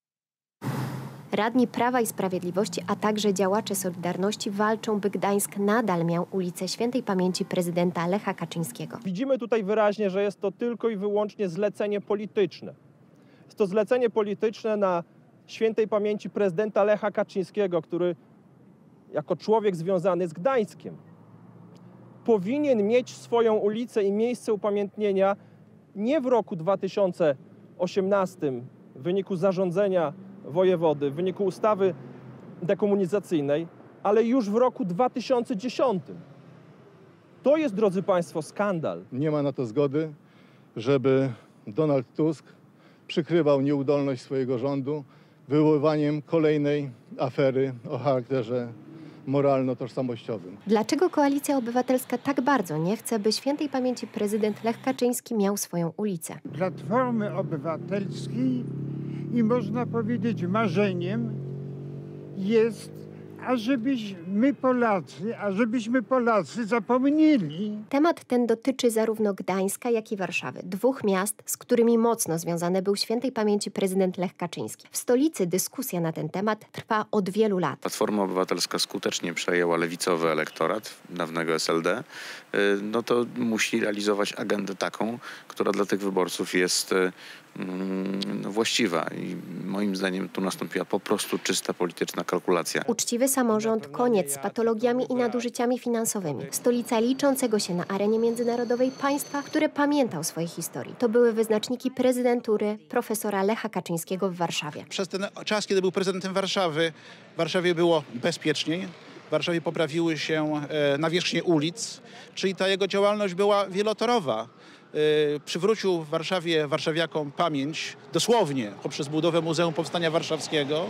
Radni Prawa i Sprawiedliwości, a także działacze Solidarności walczą, by Gdańsk nadal miał ulicę Świętej Pamięci prezydenta Lecha Kaczyńskiego. Widzimy tutaj wyraźnie, że jest to tylko i wyłącznie zlecenie polityczne. Jest to zlecenie polityczne na Świętej Pamięci prezydenta Lecha Kaczyńskiego, który jako człowiek związany z Gdańskiem powinien mieć swoją ulicę i miejsce upamiętnienia nie w roku dwa tysiące osiemnastym w wyniku zarządzenia wojewody, w wyniku ustawy dekomunizacyjnej, ale już w roku dwa tysiące dziesiątym. To jest, drodzy Państwo, skandal. Nie ma na to zgody, żeby Donald Tusk przykrywał nieudolność swojego rządu wywoływaniem kolejnej afery o charakterze moralno-tożsamościowym. Dlaczego Koalicja Obywatelska tak bardzo nie chce, by Świętej Pamięci prezydent Lech Kaczyński miał swoją ulicę? Platformy Obywatelskiej i można powiedzieć marzeniem jest, ażebyśmy Polacy, ażebyśmy Polacy zapomnieli. Temat ten dotyczy zarówno Gdańska, jak i Warszawy. Dwóch miast, z którymi mocno związany był Świętej Pamięci prezydent Lech Kaczyński. W stolicy dyskusja na ten temat trwa od wielu lat. Platforma Obywatelska skutecznie przejęła lewicowy elektorat dawnego S L D. No to musi realizować agendę taką, która dla tych wyborców jest no, właściwa. I moim zdaniem tu nastąpiła po prostu czysta polityczna kalkulacja. Uczciwy samorząd, koniec z patologiami i nadużyciami finansowymi. Stolica liczącego się na arenie międzynarodowej państwa, które pamięta o swojej historii. To były wyznaczniki prezydentury profesora Lecha Kaczyńskiego w Warszawie. Przez ten czas, kiedy był prezydentem Warszawy, w Warszawie było bezpieczniej. W Warszawie poprawiły się nawierzchnie ulic, czyli ta jego działalność była wielotorowa. Przywrócił w Warszawie warszawiakom pamięć, dosłownie poprzez budowę Muzeum Powstania Warszawskiego.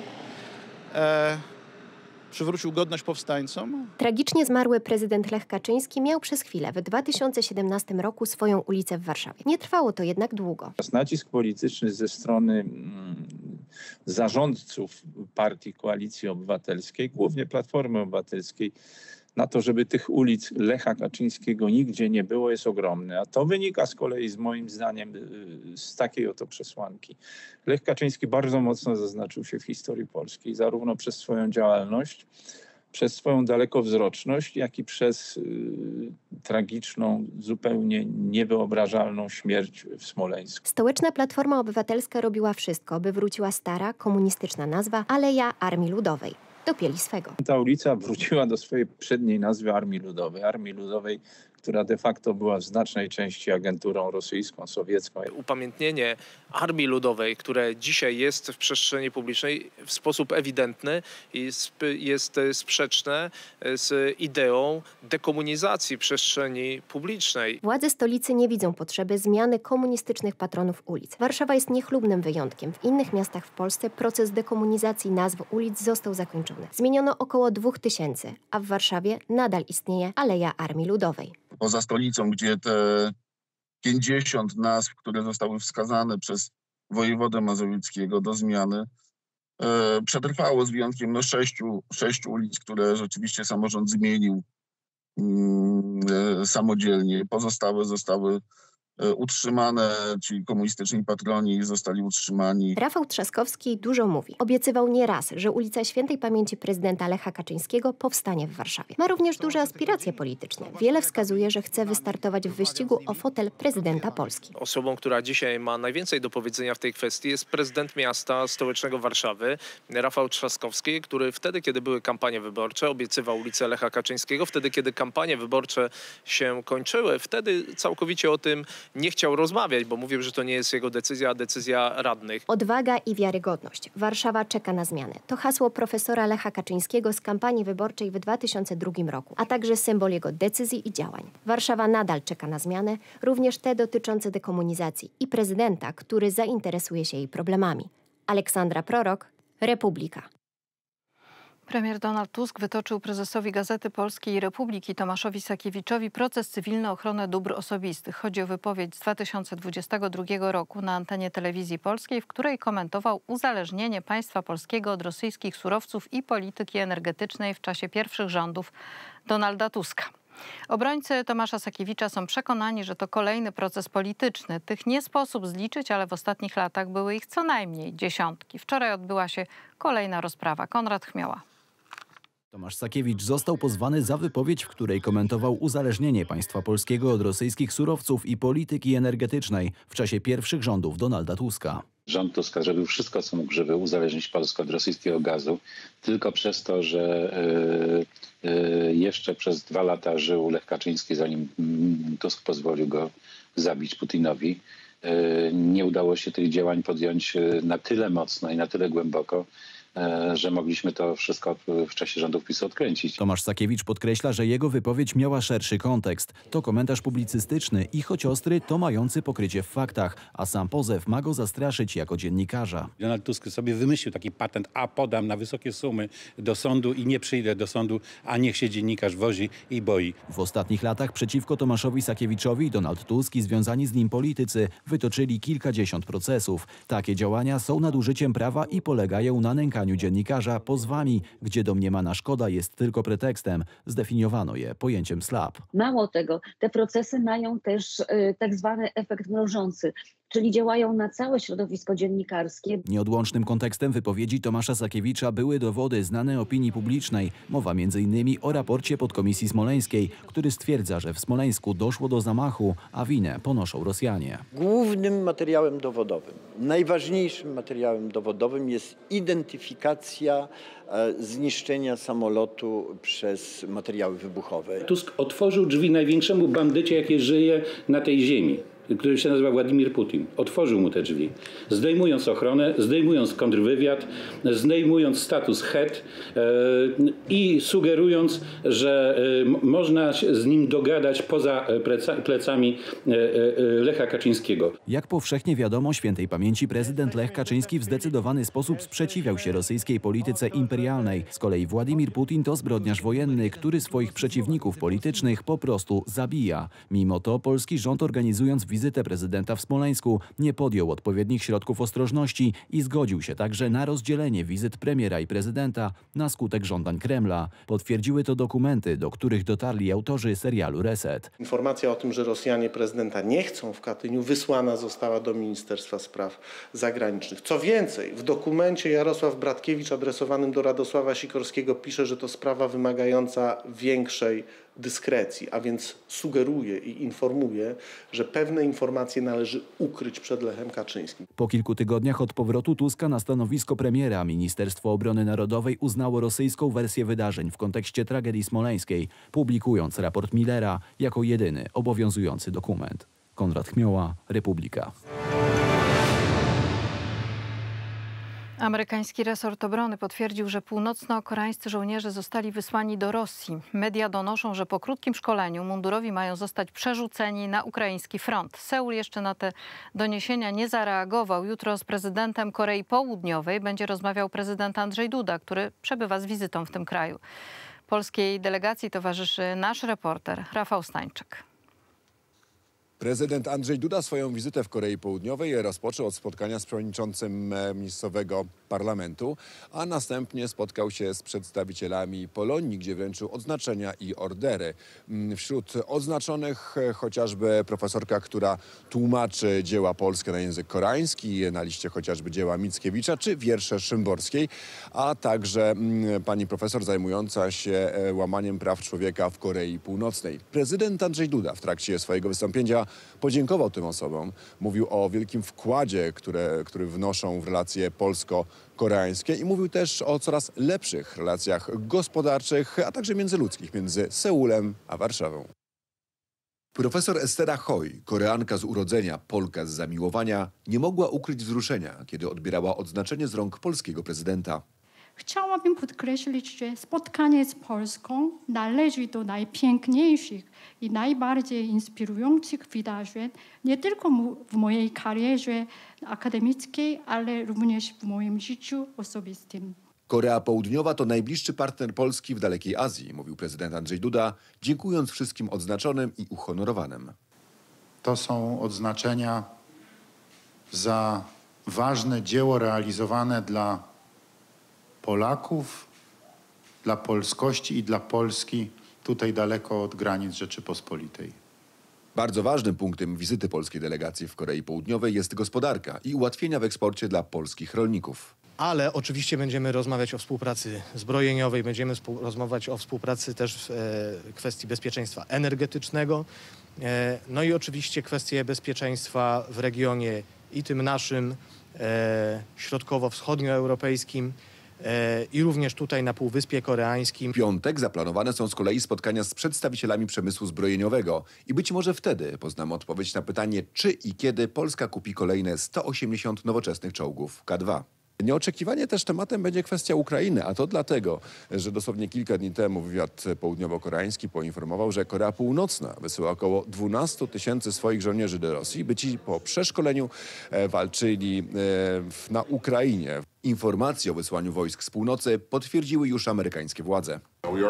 E, przywrócił godność powstańcom. Tragicznie zmarły prezydent Lech Kaczyński miał przez chwilę w dwa tysiące siedemnastym roku swoją ulicę w Warszawie. Nie trwało to jednak długo. Nacisk polityczny ze strony mm, zarządców partii Koalicji Obywatelskiej, głównie Platformy Obywatelskiej, na to, żeby tych ulic Lecha Kaczyńskiego nigdzie nie było, jest ogromny. A to wynika z kolei, z moim zdaniem, z takiej oto przesłanki. Lech Kaczyński bardzo mocno zaznaczył się w historii polskiej, zarówno przez swoją działalność, przez swoją dalekowzroczność, jak i przez y, tragiczną, zupełnie niewyobrażalną śmierć w Smoleńsku. Stołeczna Platforma Obywatelska robiła wszystko, by wróciła stara, komunistyczna nazwa Aleja Armii Ludowej. Dopięli swego. Ta ulica wróciła do swojej przedniej nazwy Armii Ludowej. Armii Ludowej, która de facto była w znacznej części agenturą rosyjską, sowiecką. Upamiętnienie Armii Ludowej, które dzisiaj jest w przestrzeni publicznej, w sposób ewidentny jest sprzeczne z ideą dekomunizacji przestrzeni publicznej. Władze stolicy nie widzą potrzeby zmiany komunistycznych patronów ulic. Warszawa jest niechlubnym wyjątkiem. W innych miastach w Polsce proces dekomunizacji nazw ulic został zakończony. Zmieniono około dwóch tysięcy, a w Warszawie nadal istnieje Aleja Armii Ludowej. Poza stolicą, gdzie te pięćdziesiąt nazw, które zostały wskazane przez wojewodę mazowieckiego do zmiany, e, przetrwało z wyjątkiem no, sześciu, sześciu ulic, które rzeczywiście samorząd zmienił mm, e, samodzielnie. Pozostałe zostały utrzymane, ci komunistyczni patroni zostali utrzymani. Rafał Trzaskowski dużo mówi. Obiecywał nieraz, że ulica Świętej Pamięci prezydenta Lecha Kaczyńskiego powstanie w Warszawie. Ma również duże aspiracje polityczne. Wiele wskazuje, że chce wystartować w wyścigu o fotel prezydenta Polski. Osobą, która dzisiaj ma najwięcej do powiedzenia w tej kwestii, jest prezydent miasta stołecznego Warszawy, Rafał Trzaskowski, który wtedy, kiedy były kampanie wyborcze, obiecywał ulicę Lecha Kaczyńskiego. Wtedy, kiedy kampanie wyborcze się kończyły, wtedy całkowicie o tym nie chciał rozmawiać, bo mówił, że to nie jest jego decyzja, a decyzja radnych. Odwaga i wiarygodność. Warszawa czeka na zmianę. To hasło profesora Lecha Kaczyńskiego z kampanii wyborczej w dwa tysiące drugim roku, a także symbol jego decyzji i działań. Warszawa nadal czeka na zmiany, również te dotyczące dekomunizacji i prezydenta, który zainteresuje się jej problemami. Aleksandra Prorok, Republika. Premier Donald Tusk wytoczył prezesowi Gazety Polskiej i Republiki Tomaszowi Sakiewiczowi proces cywilny o ochronę dóbr osobistych. Chodzi o wypowiedź z dwa tysiące dwudziestego drugiego roku na antenie Telewizji Polskiej, w której komentował uzależnienie państwa polskiego od rosyjskich surowców i polityki energetycznej w czasie pierwszych rządów Donalda Tuska. Obrońcy Tomasza Sakiewicza są przekonani, że to kolejny proces polityczny. Tych nie sposób zliczyć, ale w ostatnich latach były ich co najmniej dziesiątki. Wczoraj odbyła się kolejna rozprawa. Konrad Chmioła. Tomasz Sakiewicz został pozwany za wypowiedź, w której komentował uzależnienie państwa polskiego od rosyjskich surowców i polityki energetycznej w czasie pierwszych rządów Donalda Tuska. Rząd Tuska zrobił wszystko, co mógł, żeby uzależnić Polskę od rosyjskiego gazu, tylko przez to, że y, y, jeszcze przez dwa lata żył Lech Kaczyński, zanim Tusk pozwolił go zabić Putinowi. Y, nie udało się tych działań podjąć na tyle mocno i na tyle głęboko, że mogliśmy to wszystko w czasie rządów PiS odkręcić. Tomasz Sakiewicz podkreśla, że jego wypowiedź miała szerszy kontekst. To komentarz publicystyczny i choć ostry, to mający pokrycie w faktach, a sam pozew ma go zastraszyć jako dziennikarza. Donald Tusk sobie wymyślił taki patent, a podam na wysokie sumy do sądu i nie przyjdę do sądu, a niech się dziennikarz wozi i boi. W ostatnich latach przeciwko Tomaszowi Sakiewiczowi Donald Tusk i związani z nim politycy wytoczyli kilkadziesiąt procesów. Takie działania są nadużyciem prawa i polegają na nękaniu dziennikarza pozwami, gdzie domniemana szkoda jest tylko pretekstem. Zdefiniowano je pojęciem slap. Mało tego, te procesy mają też y, tak zwany efekt mrożący, czyli działają na całe środowisko dziennikarskie. Nieodłącznym kontekstem wypowiedzi Tomasza Sakiewicza były dowody znane opinii publicznej. Mowa między innymi o raporcie podkomisji smoleńskiej, który stwierdza, że w Smoleńsku doszło do zamachu, a winę ponoszą Rosjanie. Głównym materiałem dowodowym, najważniejszym materiałem dowodowym jest identyfikacja e, zniszczenia samolotu przez materiały wybuchowe. Tusk otworzył drzwi największemu bandycie, jaki żyje na tej ziemi, który się nazywa Władimir Putin. Otworzył mu te drzwi, zdejmując ochronę, zdejmując kontrwywiad, zdejmując status het yy, i sugerując, że yy, można się z nim dogadać poza pleca, plecami yy, yy, Lecha Kaczyńskiego. Jak powszechnie wiadomo, świętej pamięci prezydent Lech Kaczyński w zdecydowany sposób sprzeciwiał się rosyjskiej polityce imperialnej. Z kolei Władimir Putin to zbrodniarz wojenny, który swoich przeciwników politycznych po prostu zabija. Mimo to polski rząd, organizując wizytę wizytę prezydenta w Smoleńsku, nie podjął odpowiednich środków ostrożności i zgodził się także na rozdzielenie wizyt premiera i prezydenta na skutek żądań Kremla. Potwierdziły to dokumenty, do których dotarli autorzy serialu Reset. Informacja o tym, że Rosjanie prezydenta nie chcą w Katyniu, wysłana została do Ministerstwa Spraw Zagranicznych. Co więcej, w dokumencie Jarosław Bratkiewicz adresowanym do Radosława Sikorskiego pisze, że to sprawa wymagająca większej dyskrecji, a więc sugeruje i informuje, że pewne informacje należy ukryć przed Lechem Kaczyńskim. Po kilku tygodniach od powrotu Tuska na stanowisko premiera Ministerstwo Obrony Narodowej uznało rosyjską wersję wydarzeń w kontekście tragedii smoleńskiej, publikując raport Millera jako jedyny obowiązujący dokument. Konrad Chmioła, Republika. Amerykański resort obrony potwierdził, że północno-koreańscy żołnierze zostali wysłani do Rosji. Media donoszą, że po krótkim szkoleniu mundurowi mają zostać przerzuceni na ukraiński front. Seul jeszcze na te doniesienia nie zareagował. Jutro z prezydentem Korei Południowej będzie rozmawiał prezydent Andrzej Duda, który przebywa z wizytą w tym kraju. Polskiej delegacji towarzyszy nasz reporter Rafał Stańczyk. Prezydent Andrzej Duda swoją wizytę w Korei Południowej rozpoczął od spotkania z przewodniczącym miejscowego parlamentu, a następnie spotkał się z przedstawicielami Polonii, gdzie wręczył odznaczenia i ordery. Wśród odznaczonych chociażby profesorka, która tłumaczy dzieła polskie na język koreański, na liście chociażby dzieła Mickiewicza czy wiersze Szymborskiej, a także pani profesor zajmująca się łamaniem praw człowieka w Korei Północnej. Prezydent Andrzej Duda w trakcie swojego wystąpienia podziękował tym osobom. Mówił o wielkim wkładzie, które, który wnoszą w relacje polsko-koreańskie i mówił też o coraz lepszych relacjach gospodarczych, a także międzyludzkich między Seulem a Warszawą. Profesor Estera Choi, Koreanka z urodzenia, Polka z zamiłowania, nie mogła ukryć wzruszenia, kiedy odbierała odznaczenie z rąk polskiego prezydenta. Chciałabym podkreślić, że spotkanie z Polską należy do najpiękniejszych i najbardziej inspirujących wydarzeń nie tylko w mojej karierze akademickiej, ale również w moim życiu osobistym. Korea Południowa to najbliższy partner Polski w dalekiej Azji, mówił prezydent Andrzej Duda, dziękując wszystkim odznaczonym i uhonorowanym. To są odznaczenia za ważne dzieło realizowane dla Polaków, dla polskości i dla Polski tutaj daleko od granic Rzeczypospolitej. Bardzo ważnym punktem wizyty polskiej delegacji w Korei Południowej jest gospodarka i ułatwienia w eksporcie dla polskich rolników. Ale oczywiście będziemy rozmawiać o współpracy zbrojeniowej, będziemy rozmawiać o współpracy też w e, kwestii bezpieczeństwa energetycznego, e, no i oczywiście kwestie bezpieczeństwa w regionie i tym naszym e, środkowo-wschodnioeuropejskim, i również tutaj na Półwyspie Koreańskim. W piątek zaplanowane są z kolei spotkania z przedstawicielami przemysłu zbrojeniowego i być może wtedy poznamy odpowiedź na pytanie, czy i kiedy Polska kupi kolejne sto osiemdziesiąt nowoczesnych czołgów K dwa. Nieoczekiwanie też tematem będzie kwestia Ukrainy, a to dlatego, że dosłownie kilka dni temu wywiad południowo-koreański poinformował, że Korea Północna wysyła około dwanaście tysięcy swoich żołnierzy do Rosji, by ci po przeszkoleniu e, walczyli e, na Ukrainie. Informacje o wysłaniu wojsk z północy potwierdziły już amerykańskie władze.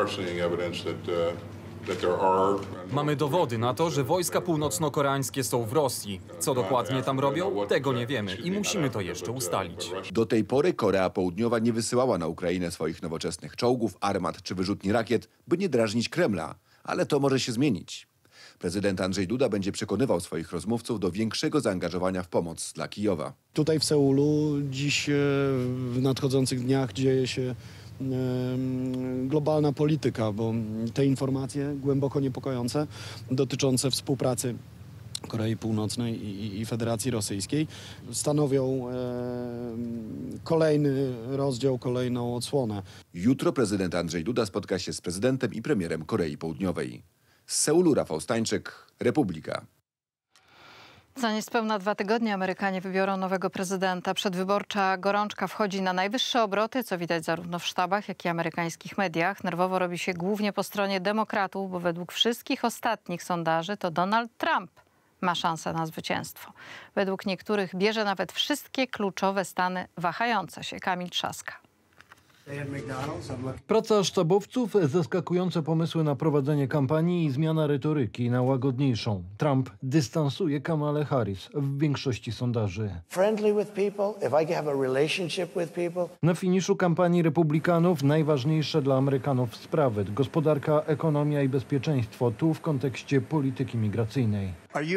Mamy dowody na to, że wojska północno-koreańskie są w Rosji. Co dokładnie tam robią? Tego nie wiemy i musimy to jeszcze ustalić. Do tej pory Korea Południowa nie wysyłała na Ukrainę swoich nowoczesnych czołgów, armat czy wyrzutni rakiet, by nie drażnić Kremla. Ale to może się zmienić. Prezydent Andrzej Duda będzie przekonywał swoich rozmówców do większego zaangażowania w pomoc dla Kijowa. Tutaj w Seulu dziś w nadchodzących dniach dzieje się globalna polityka, bo te informacje głęboko niepokojące dotyczące współpracy Korei Północnej i, i Federacji Rosyjskiej stanowią e, kolejny rozdział, kolejną odsłonę. Jutro prezydent Andrzej Duda spotka się z prezydentem i premierem Korei Południowej. Z Seulu Rafał Stańczyk, Republika. Za niespełna dwa tygodnie Amerykanie wybiorą nowego prezydenta. Przedwyborcza gorączka wchodzi na najwyższe obroty, co widać zarówno w sztabach, jak i amerykańskich mediach. Nerwowo robi się głównie po stronie demokratów, bo według wszystkich ostatnich sondaży to Donald Trump ma szansę na zwycięstwo. Według niektórych bierze nawet wszystkie kluczowe stany wahające się. Kamil Trzaska. Praca sztabowców, zaskakujące pomysły na prowadzenie kampanii i zmiana retoryki na łagodniejszą. Trump dystansuje Kamalę Harris w większości sondaży. Na finiszu kampanii republikanów najważniejsze dla Amerykanów sprawy: gospodarka, ekonomia i bezpieczeństwo, tu w kontekście polityki migracyjnej.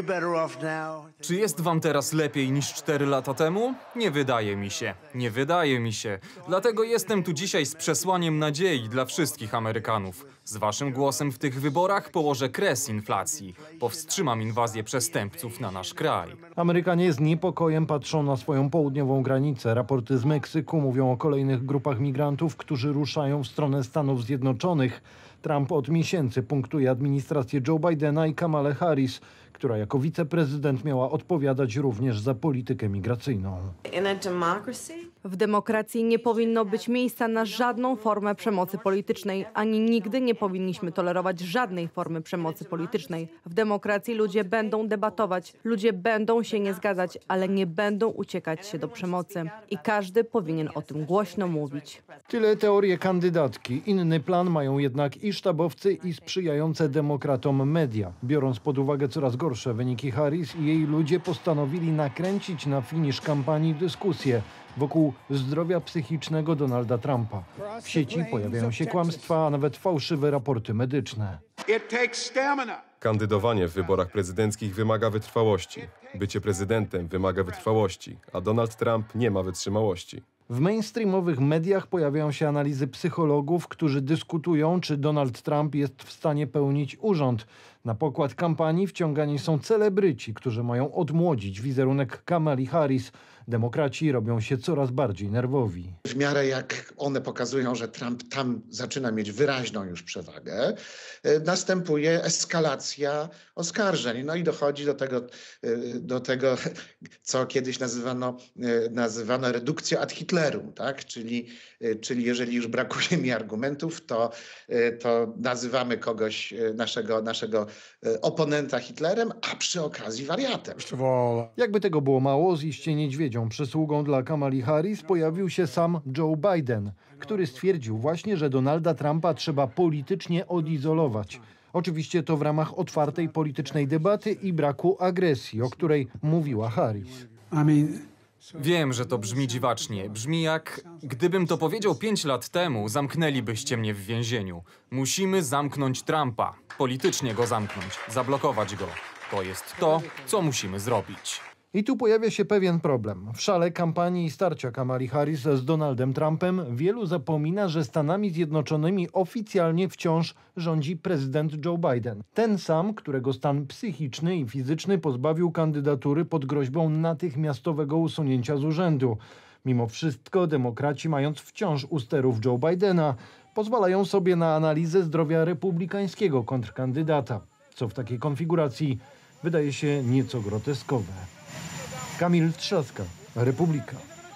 Czy jest wam teraz lepiej niż cztery lata temu? Nie wydaje mi się. Nie wydaje mi się. Dlatego jestem tu dzisiaj z przesłaniem nadziei dla wszystkich Amerykanów. Z waszym głosem w tych wyborach położę kres inflacji. Powstrzymam inwazję przestępców na nasz kraj. Amerykanie z niepokojem patrzą na swoją południową granicę. Raporty z Meksyku mówią o kolejnych grupach migrantów, którzy ruszają w stronę Stanów Zjednoczonych. Trump od miesięcy punktuje administrację Joe Bidena i Kamalę Harris, która jako wiceprezydent miała odpowiadać również za politykę migracyjną. W demokracji nie powinno być miejsca na żadną formę przemocy politycznej, ani nigdy nie powinniśmy tolerować żadnej formy przemocy politycznej. W demokracji ludzie będą debatować, ludzie będą się nie zgadzać, ale nie będą uciekać się do przemocy. I każdy powinien o tym głośno mówić. Tyle teorie kandydatki. Inny plan mają jednak i sztabowcy, i sprzyjające demokratom media. Biorąc pod uwagę coraz gorsze wyniki Harris i jej ludzie postanowili nakręcić na finisz kampanii dyskusję wokół zdrowia psychicznego Donalda Trumpa. W sieci pojawiają się kłamstwa, a nawet fałszywe raporty medyczne. Kandydowanie w wyborach prezydenckich wymaga wytrwałości. Bycie prezydentem wymaga wytrwałości, a Donald Trump nie ma wytrzymałości. W mainstreamowych mediach pojawiają się analizy psychologów, którzy dyskutują, czy Donald Trump jest w stanie pełnić urząd. Na pokład kampanii wciągani są celebryci, którzy mają odmłodzić wizerunek Kamali Harris. Demokraci robią się coraz bardziej nerwowi. W miarę jak one pokazują, że Trump tam zaczyna mieć wyraźną już przewagę, następuje eskalacja oskarżeń. No i dochodzi do tego, do tego co kiedyś nazywano, nazywano redukcją ad Hitlerum, tak? Czyli, czyli jeżeli już brakuje mi argumentów, to, to nazywamy kogoś, naszego, naszego oponenta Hitlerem, a przy okazji wariatem. Jakby tego było mało, z iście niedźwiedzią przysługą dla Kamali Harris pojawił się sam Joe Biden, który stwierdził właśnie, że Donalda Trumpa trzeba politycznie odizolować. Oczywiście to w ramach otwartej politycznej debaty i braku agresji, o której mówiła Harris. Wiem, że to brzmi dziwacznie. Brzmi jak, gdybym to powiedział pięć lat temu, zamknęlibyście mnie w więzieniu. Musimy zamknąć Trumpa. Politycznie go zamknąć. Zablokować go. To jest to, co musimy zrobić. I tu pojawia się pewien problem. W szale kampanii i starcia Kamali Harris z Donaldem Trumpem wielu zapomina, że Stanami Zjednoczonymi oficjalnie wciąż rządzi prezydent Joe Biden. Ten sam, którego stan psychiczny i fizyczny pozbawił kandydatury pod groźbą natychmiastowego usunięcia z urzędu. Mimo wszystko demokraci, mając wciąż u sterów Joe Bidena, pozwalają sobie na analizę zdrowia republikańskiego kontrkandydata, co w takiej konfiguracji wydaje się nieco groteskowe. Kamil Trzaska, Republika.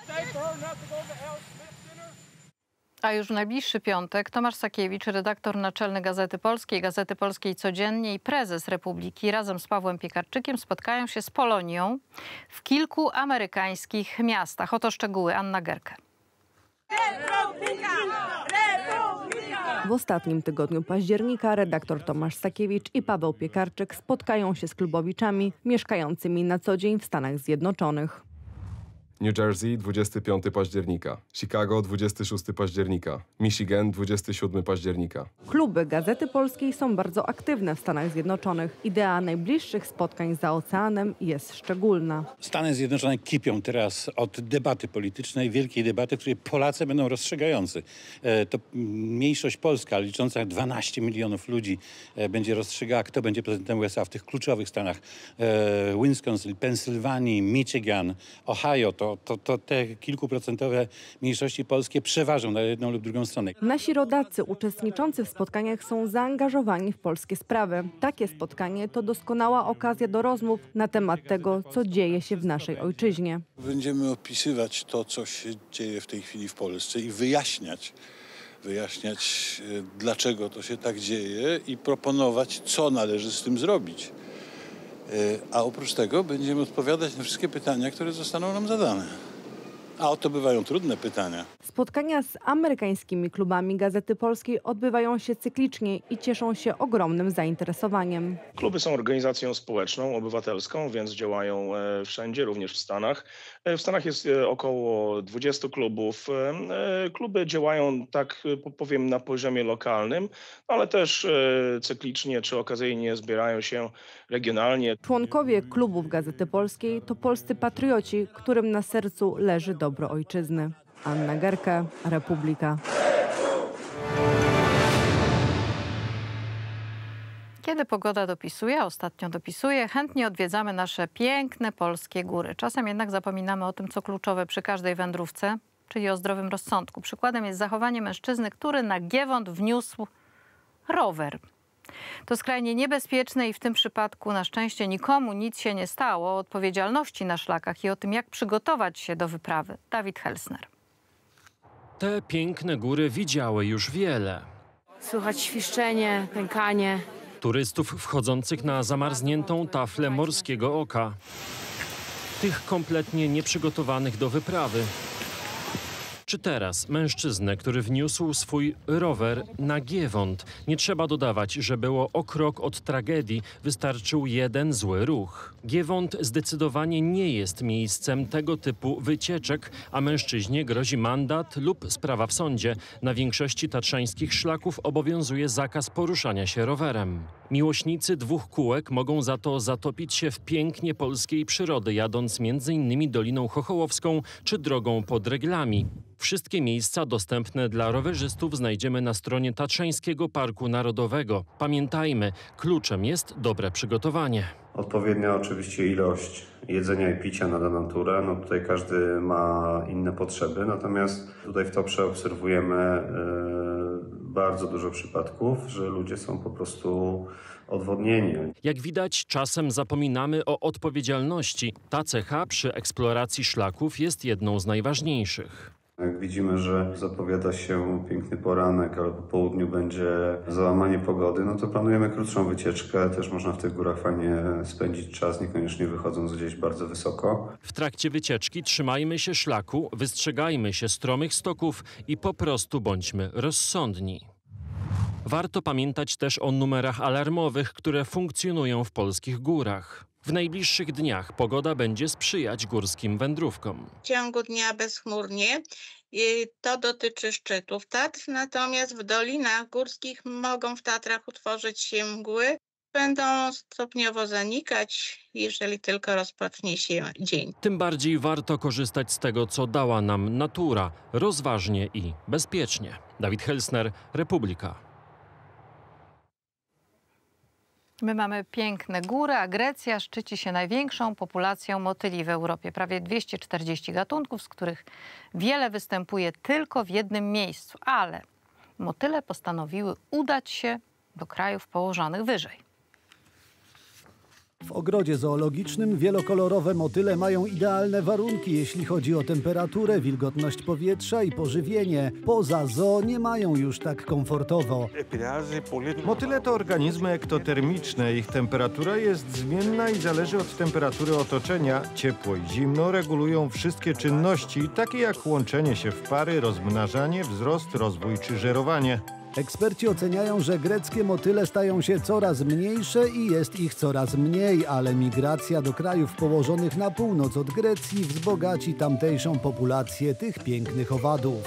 A już w najbliższy piątek Tomasz Sakiewicz, redaktor naczelny Gazety Polskiej, Gazety Polskiej Codziennie i prezes Republiki razem z Pawłem Piekarczykiem spotkają się z Polonią w kilku amerykańskich miastach. Oto szczegóły, Anna Gerke. W ostatnim tygodniu października redaktor Tomasz Sakiewicz i Paweł Piekarczyk spotkają się z klubowiczami mieszkającymi na co dzień w Stanach Zjednoczonych. New Jersey dwudziestego piątego października, Chicago dwudziestego szóstego października, Michigan dwudziestego siódmego października. Kluby Gazety Polskiej są bardzo aktywne w Stanach Zjednoczonych. Idea najbliższych spotkań za oceanem jest szczególna. Stany Zjednoczone kipią teraz od debaty politycznej, wielkiej debaty, w której Polacy będą rozstrzygający. To mniejszość polska, licząca dwanaście milionów ludzi, będzie rozstrzygała, kto będzie prezydentem U S A w tych kluczowych stanach. Wisconsin, Pensylwanii, Michigan, Ohio. To To, to, to te kilkuprocentowe mniejszości polskie przeważą na jedną lub drugą stronę. Nasi rodacy uczestniczący w spotkaniach są zaangażowani w polskie sprawy. Takie spotkanie to doskonała okazja do rozmów na temat tego, co dzieje się w naszej ojczyźnie. Będziemy opisywać to, co się dzieje w tej chwili w Polsce i wyjaśniać, wyjaśniać, dlaczego to się tak dzieje i proponować, co należy z tym zrobić. A oprócz tego będziemy odpowiadać na wszystkie pytania, które zostaną nam zadane. A oto bywają trudne pytania. Spotkania z amerykańskimi klubami Gazety Polskiej odbywają się cyklicznie i cieszą się ogromnym zainteresowaniem. Kluby są organizacją społeczną, obywatelską, więc działają wszędzie, również w Stanach. W Stanach jest około dwudziestu klubów. Kluby działają, tak powiem, na poziomie lokalnym, ale też cyklicznie czy okazyjnie zbierają się regionalnie. Członkowie klubów Gazety Polskiej to polscy patrioci, którym na sercu leży dobro ojczyzny. Anna Gerke, Republika. Kiedy pogoda dopisuje, a ostatnio dopisuje, chętnie odwiedzamy nasze piękne polskie góry. Czasem jednak zapominamy o tym, co kluczowe przy każdej wędrówce, czyli o zdrowym rozsądku. Przykładem jest zachowanie mężczyzny, który na Giewont wniósł rower. To skrajnie niebezpieczne i w tym przypadku na szczęście nikomu nic się nie stało. O odpowiedzialności na szlakach i o tym, jak przygotować się do wyprawy. Dawid Helsner. Te piękne góry widziały już wiele. Słychać świszczenie, pękanie. Turystów wchodzących na zamarzniętą taflę Morskiego Oka. Tych kompletnie nieprzygotowanych do wyprawy. Czy teraz mężczyznę, który wniósł swój rower na Giewont? Nie trzeba dodawać, że było o krok od tragedii, wystarczył jeden zły ruch. Giewont zdecydowanie nie jest miejscem tego typu wycieczek, a mężczyźnie grozi mandat lub sprawa w sądzie. Na większości tatrzańskich szlaków obowiązuje zakaz poruszania się rowerem. Miłośnicy dwóch kółek mogą za to zatopić się w pięknie polskiej przyrody, jadąc między innymi Doliną Chochołowską czy drogą pod Reglami. Wszystkie miejsca dostępne dla rowerzystów znajdziemy na stronie Tatrzańskiego Parku Narodowego. Pamiętajmy, kluczem jest dobre przygotowanie. Odpowiednia oczywiście ilość jedzenia i picia na daną turę. No tutaj każdy ma inne potrzeby, natomiast tutaj w Toprze obserwujemy yy, bardzo dużo przypadków, że ludzie są po prostu odwodnieni. Jak widać, czasem zapominamy o odpowiedzialności. Ta cecha przy eksploracji szlaków jest jedną z najważniejszych. Jak widzimy, że zapowiada się piękny poranek, ale po południu będzie załamanie pogody, no to planujemy krótszą wycieczkę. Też można w tych górach fajnie spędzić czas, niekoniecznie wychodząc gdzieś bardzo wysoko. W trakcie wycieczki trzymajmy się szlaku, wystrzegajmy się stromych stoków i po prostu bądźmy rozsądni. Warto pamiętać też o numerach alarmowych, które funkcjonują w polskich górach. W najbliższych dniach pogoda będzie sprzyjać górskim wędrówkom. W ciągu dnia bezchmurnie. To dotyczy szczytów Tatr, natomiast w dolinach górskich mogą w Tatrach utworzyć się mgły. Będą stopniowo zanikać, jeżeli tylko rozpocznie się dzień. Tym bardziej warto korzystać z tego, co dała nam natura, rozważnie i bezpiecznie. Dawid Helsner, Republika. My mamy piękne góry, a Grecja szczyci się największą populacją motyli w Europie. Prawie dwieście czterdzieści gatunków, z których wiele występuje tylko w jednym miejscu. Ale motyle postanowiły udać się do krajów położonych wyżej. W ogrodzie zoologicznym wielokolorowe motyle mają idealne warunki, jeśli chodzi o temperaturę, wilgotność powietrza i pożywienie. Poza zoo nie mają już tak komfortowo. Motyle to organizmy ektotermiczne. Ich temperatura jest zmienna i zależy od temperatury otoczenia. Ciepło i zimno regulują wszystkie czynności, takie jak łączenie się w pary, rozmnażanie, wzrost, rozwój czy żerowanie. Eksperci oceniają, że greckie motyle stają się coraz mniejsze i jest ich coraz mniej, ale migracja do krajów położonych na północ od Grecji wzbogaci tamtejszą populację tych pięknych owadów.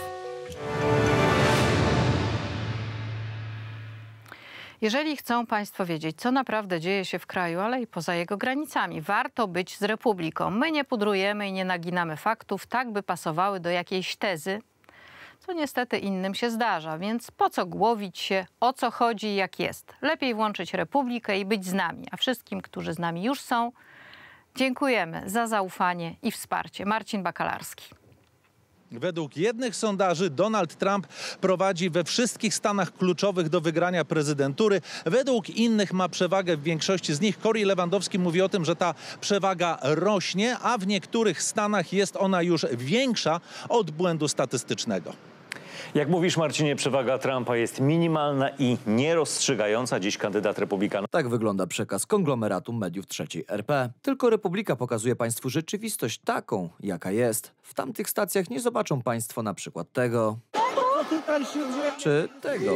Jeżeli chcą Państwo wiedzieć, co naprawdę dzieje się w kraju, ale i poza jego granicami, warto być z Republiką. My nie pudrujemy i nie naginamy faktów, tak by pasowały do jakiejś tezy, co niestety innym się zdarza, więc po co głowić się, o co chodzi i jak jest. Lepiej włączyć Republikę i być z nami, a wszystkim, którzy z nami już są, dziękujemy za zaufanie i wsparcie. Marcin Bakalarski. Według jednych sondaży Donald Trump prowadzi we wszystkich stanach kluczowych do wygrania prezydentury. Według innych ma przewagę w większości z nich. Corey Lewandowski mówi o tym, że ta przewaga rośnie, a w niektórych stanach jest ona już większa od błędu statystycznego. Jak mówisz, Marcinie, przewaga Trumpa jest minimalna i nierozstrzygająca. Dziś kandydat republikanów. Tak wygląda przekaz konglomeratu mediów trzeciej R P. Tylko Republika pokazuje państwu rzeczywistość taką, jaka jest. W tamtych stacjach nie zobaczą państwo na przykład tego, czy tego.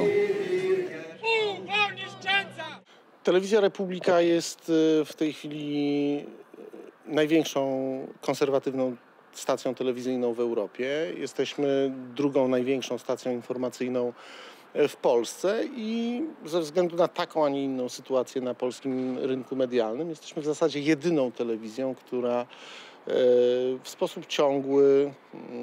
Telewizja Republika jest w tej chwili największą konserwatywną stacją telewizyjną w Europie. Jesteśmy drugą największą stacją informacyjną w Polsce i ze względu na taką, a nie inną sytuację na polskim rynku medialnym jesteśmy w zasadzie jedyną telewizją, która w sposób ciągły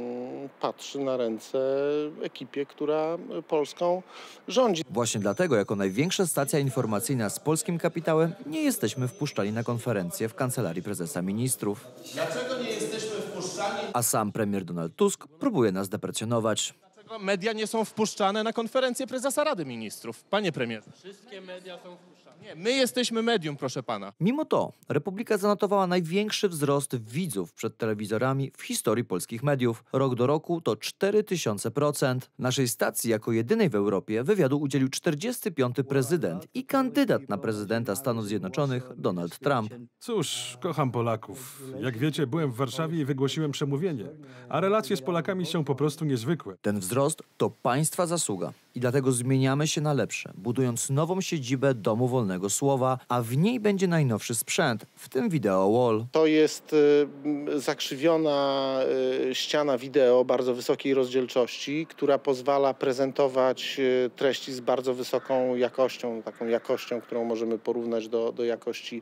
patrzy na ręce ekipie, która Polską rządzi. Właśnie dlatego, jako największa stacja informacyjna z polskim kapitałem, nie jesteśmy wpuszczani na konferencję w Kancelarii Prezesa Ministrów. Dlaczego nie jesteśmy wpuszczani? A sam premier Donald Tusk próbuje nas deprecjonować. Dlaczego media nie są wpuszczane na konferencję Prezesa Rady Ministrów? Panie premierze. Wszystkie media są wpuszczane. Nie, my jesteśmy medium, proszę pana. Mimo to Republika zanotowała największy wzrost widzów przed telewizorami w historii polskich mediów. Rok do roku to cztery tysiące procent. Naszej stacji jako jedynej w Europie wywiadu udzielił czterdziesty piąty prezydent i kandydat na prezydenta Stanów Zjednoczonych Donald Trump. Cóż, kocham Polaków. Jak wiecie, byłem w Warszawie i wygłosiłem przemówienie. A relacje z Polakami są po prostu niezwykłe. Ten wzrost to państwa zasługa. I dlatego zmieniamy się na lepsze, budując nową siedzibę Domu Wolnego Słowa, a w niej będzie najnowszy sprzęt, w tym wideo wall. To jest y, zakrzywiona y, ściana wideo bardzo wysokiej rozdzielczości, która pozwala prezentować y, treści z bardzo wysoką jakością, taką jakością, którą możemy porównać do, do jakości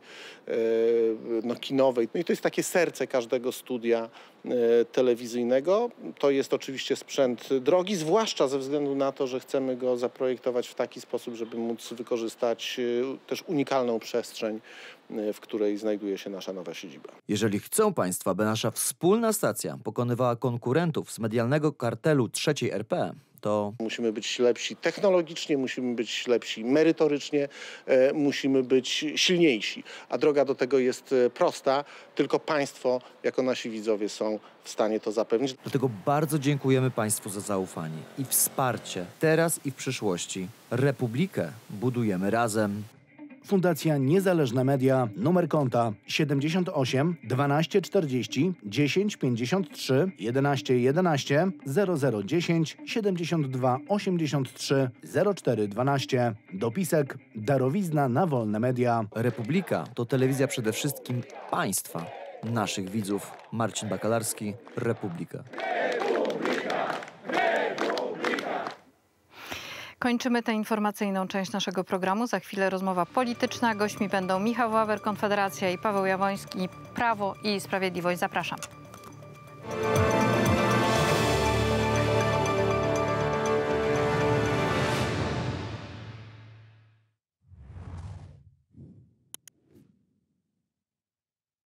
y, no, kinowej. No i to jest takie serce każdego studia y, telewizyjnego. To jest oczywiście sprzęt drogi, zwłaszcza ze względu na to, że chcemy Chcemy go zaprojektować w taki sposób, żeby móc wykorzystać też unikalną przestrzeń, w której znajduje się nasza nowa siedziba. Jeżeli chcą państwo, aby nasza wspólna stacja pokonywała konkurentów z medialnego kartelu trzeciej R P, to musimy być lepsi technologicznie, musimy być lepsi merytorycznie, e, musimy być silniejsi. A droga do tego jest prosta, tylko państwo, jako nasi widzowie, są w stanie to zapewnić. Dlatego bardzo dziękujemy państwu za zaufanie i wsparcie teraz i w przyszłości. Republikę budujemy razem. Fundacja Niezależne Media, numer konta siedemdziesiąt osiem dwieście czterdzieści dziesięć pięćdziesiąt trzy jedenaście jedenaście zero zero dziesięć siedemdziesiąt dwa osiemdziesiąt trzy zero cztery dwanaście. Dopisek darowizna na wolne media. Republika to telewizja przede wszystkim państwa, naszych widzów. Marcin Bakalarski, Republika. Kończymy tę informacyjną część naszego programu. Za chwilę rozmowa polityczna. Gośćmi będą Michał Wawer, Konfederacja, i Paweł Jawoński, Prawo i Sprawiedliwość. Zapraszam.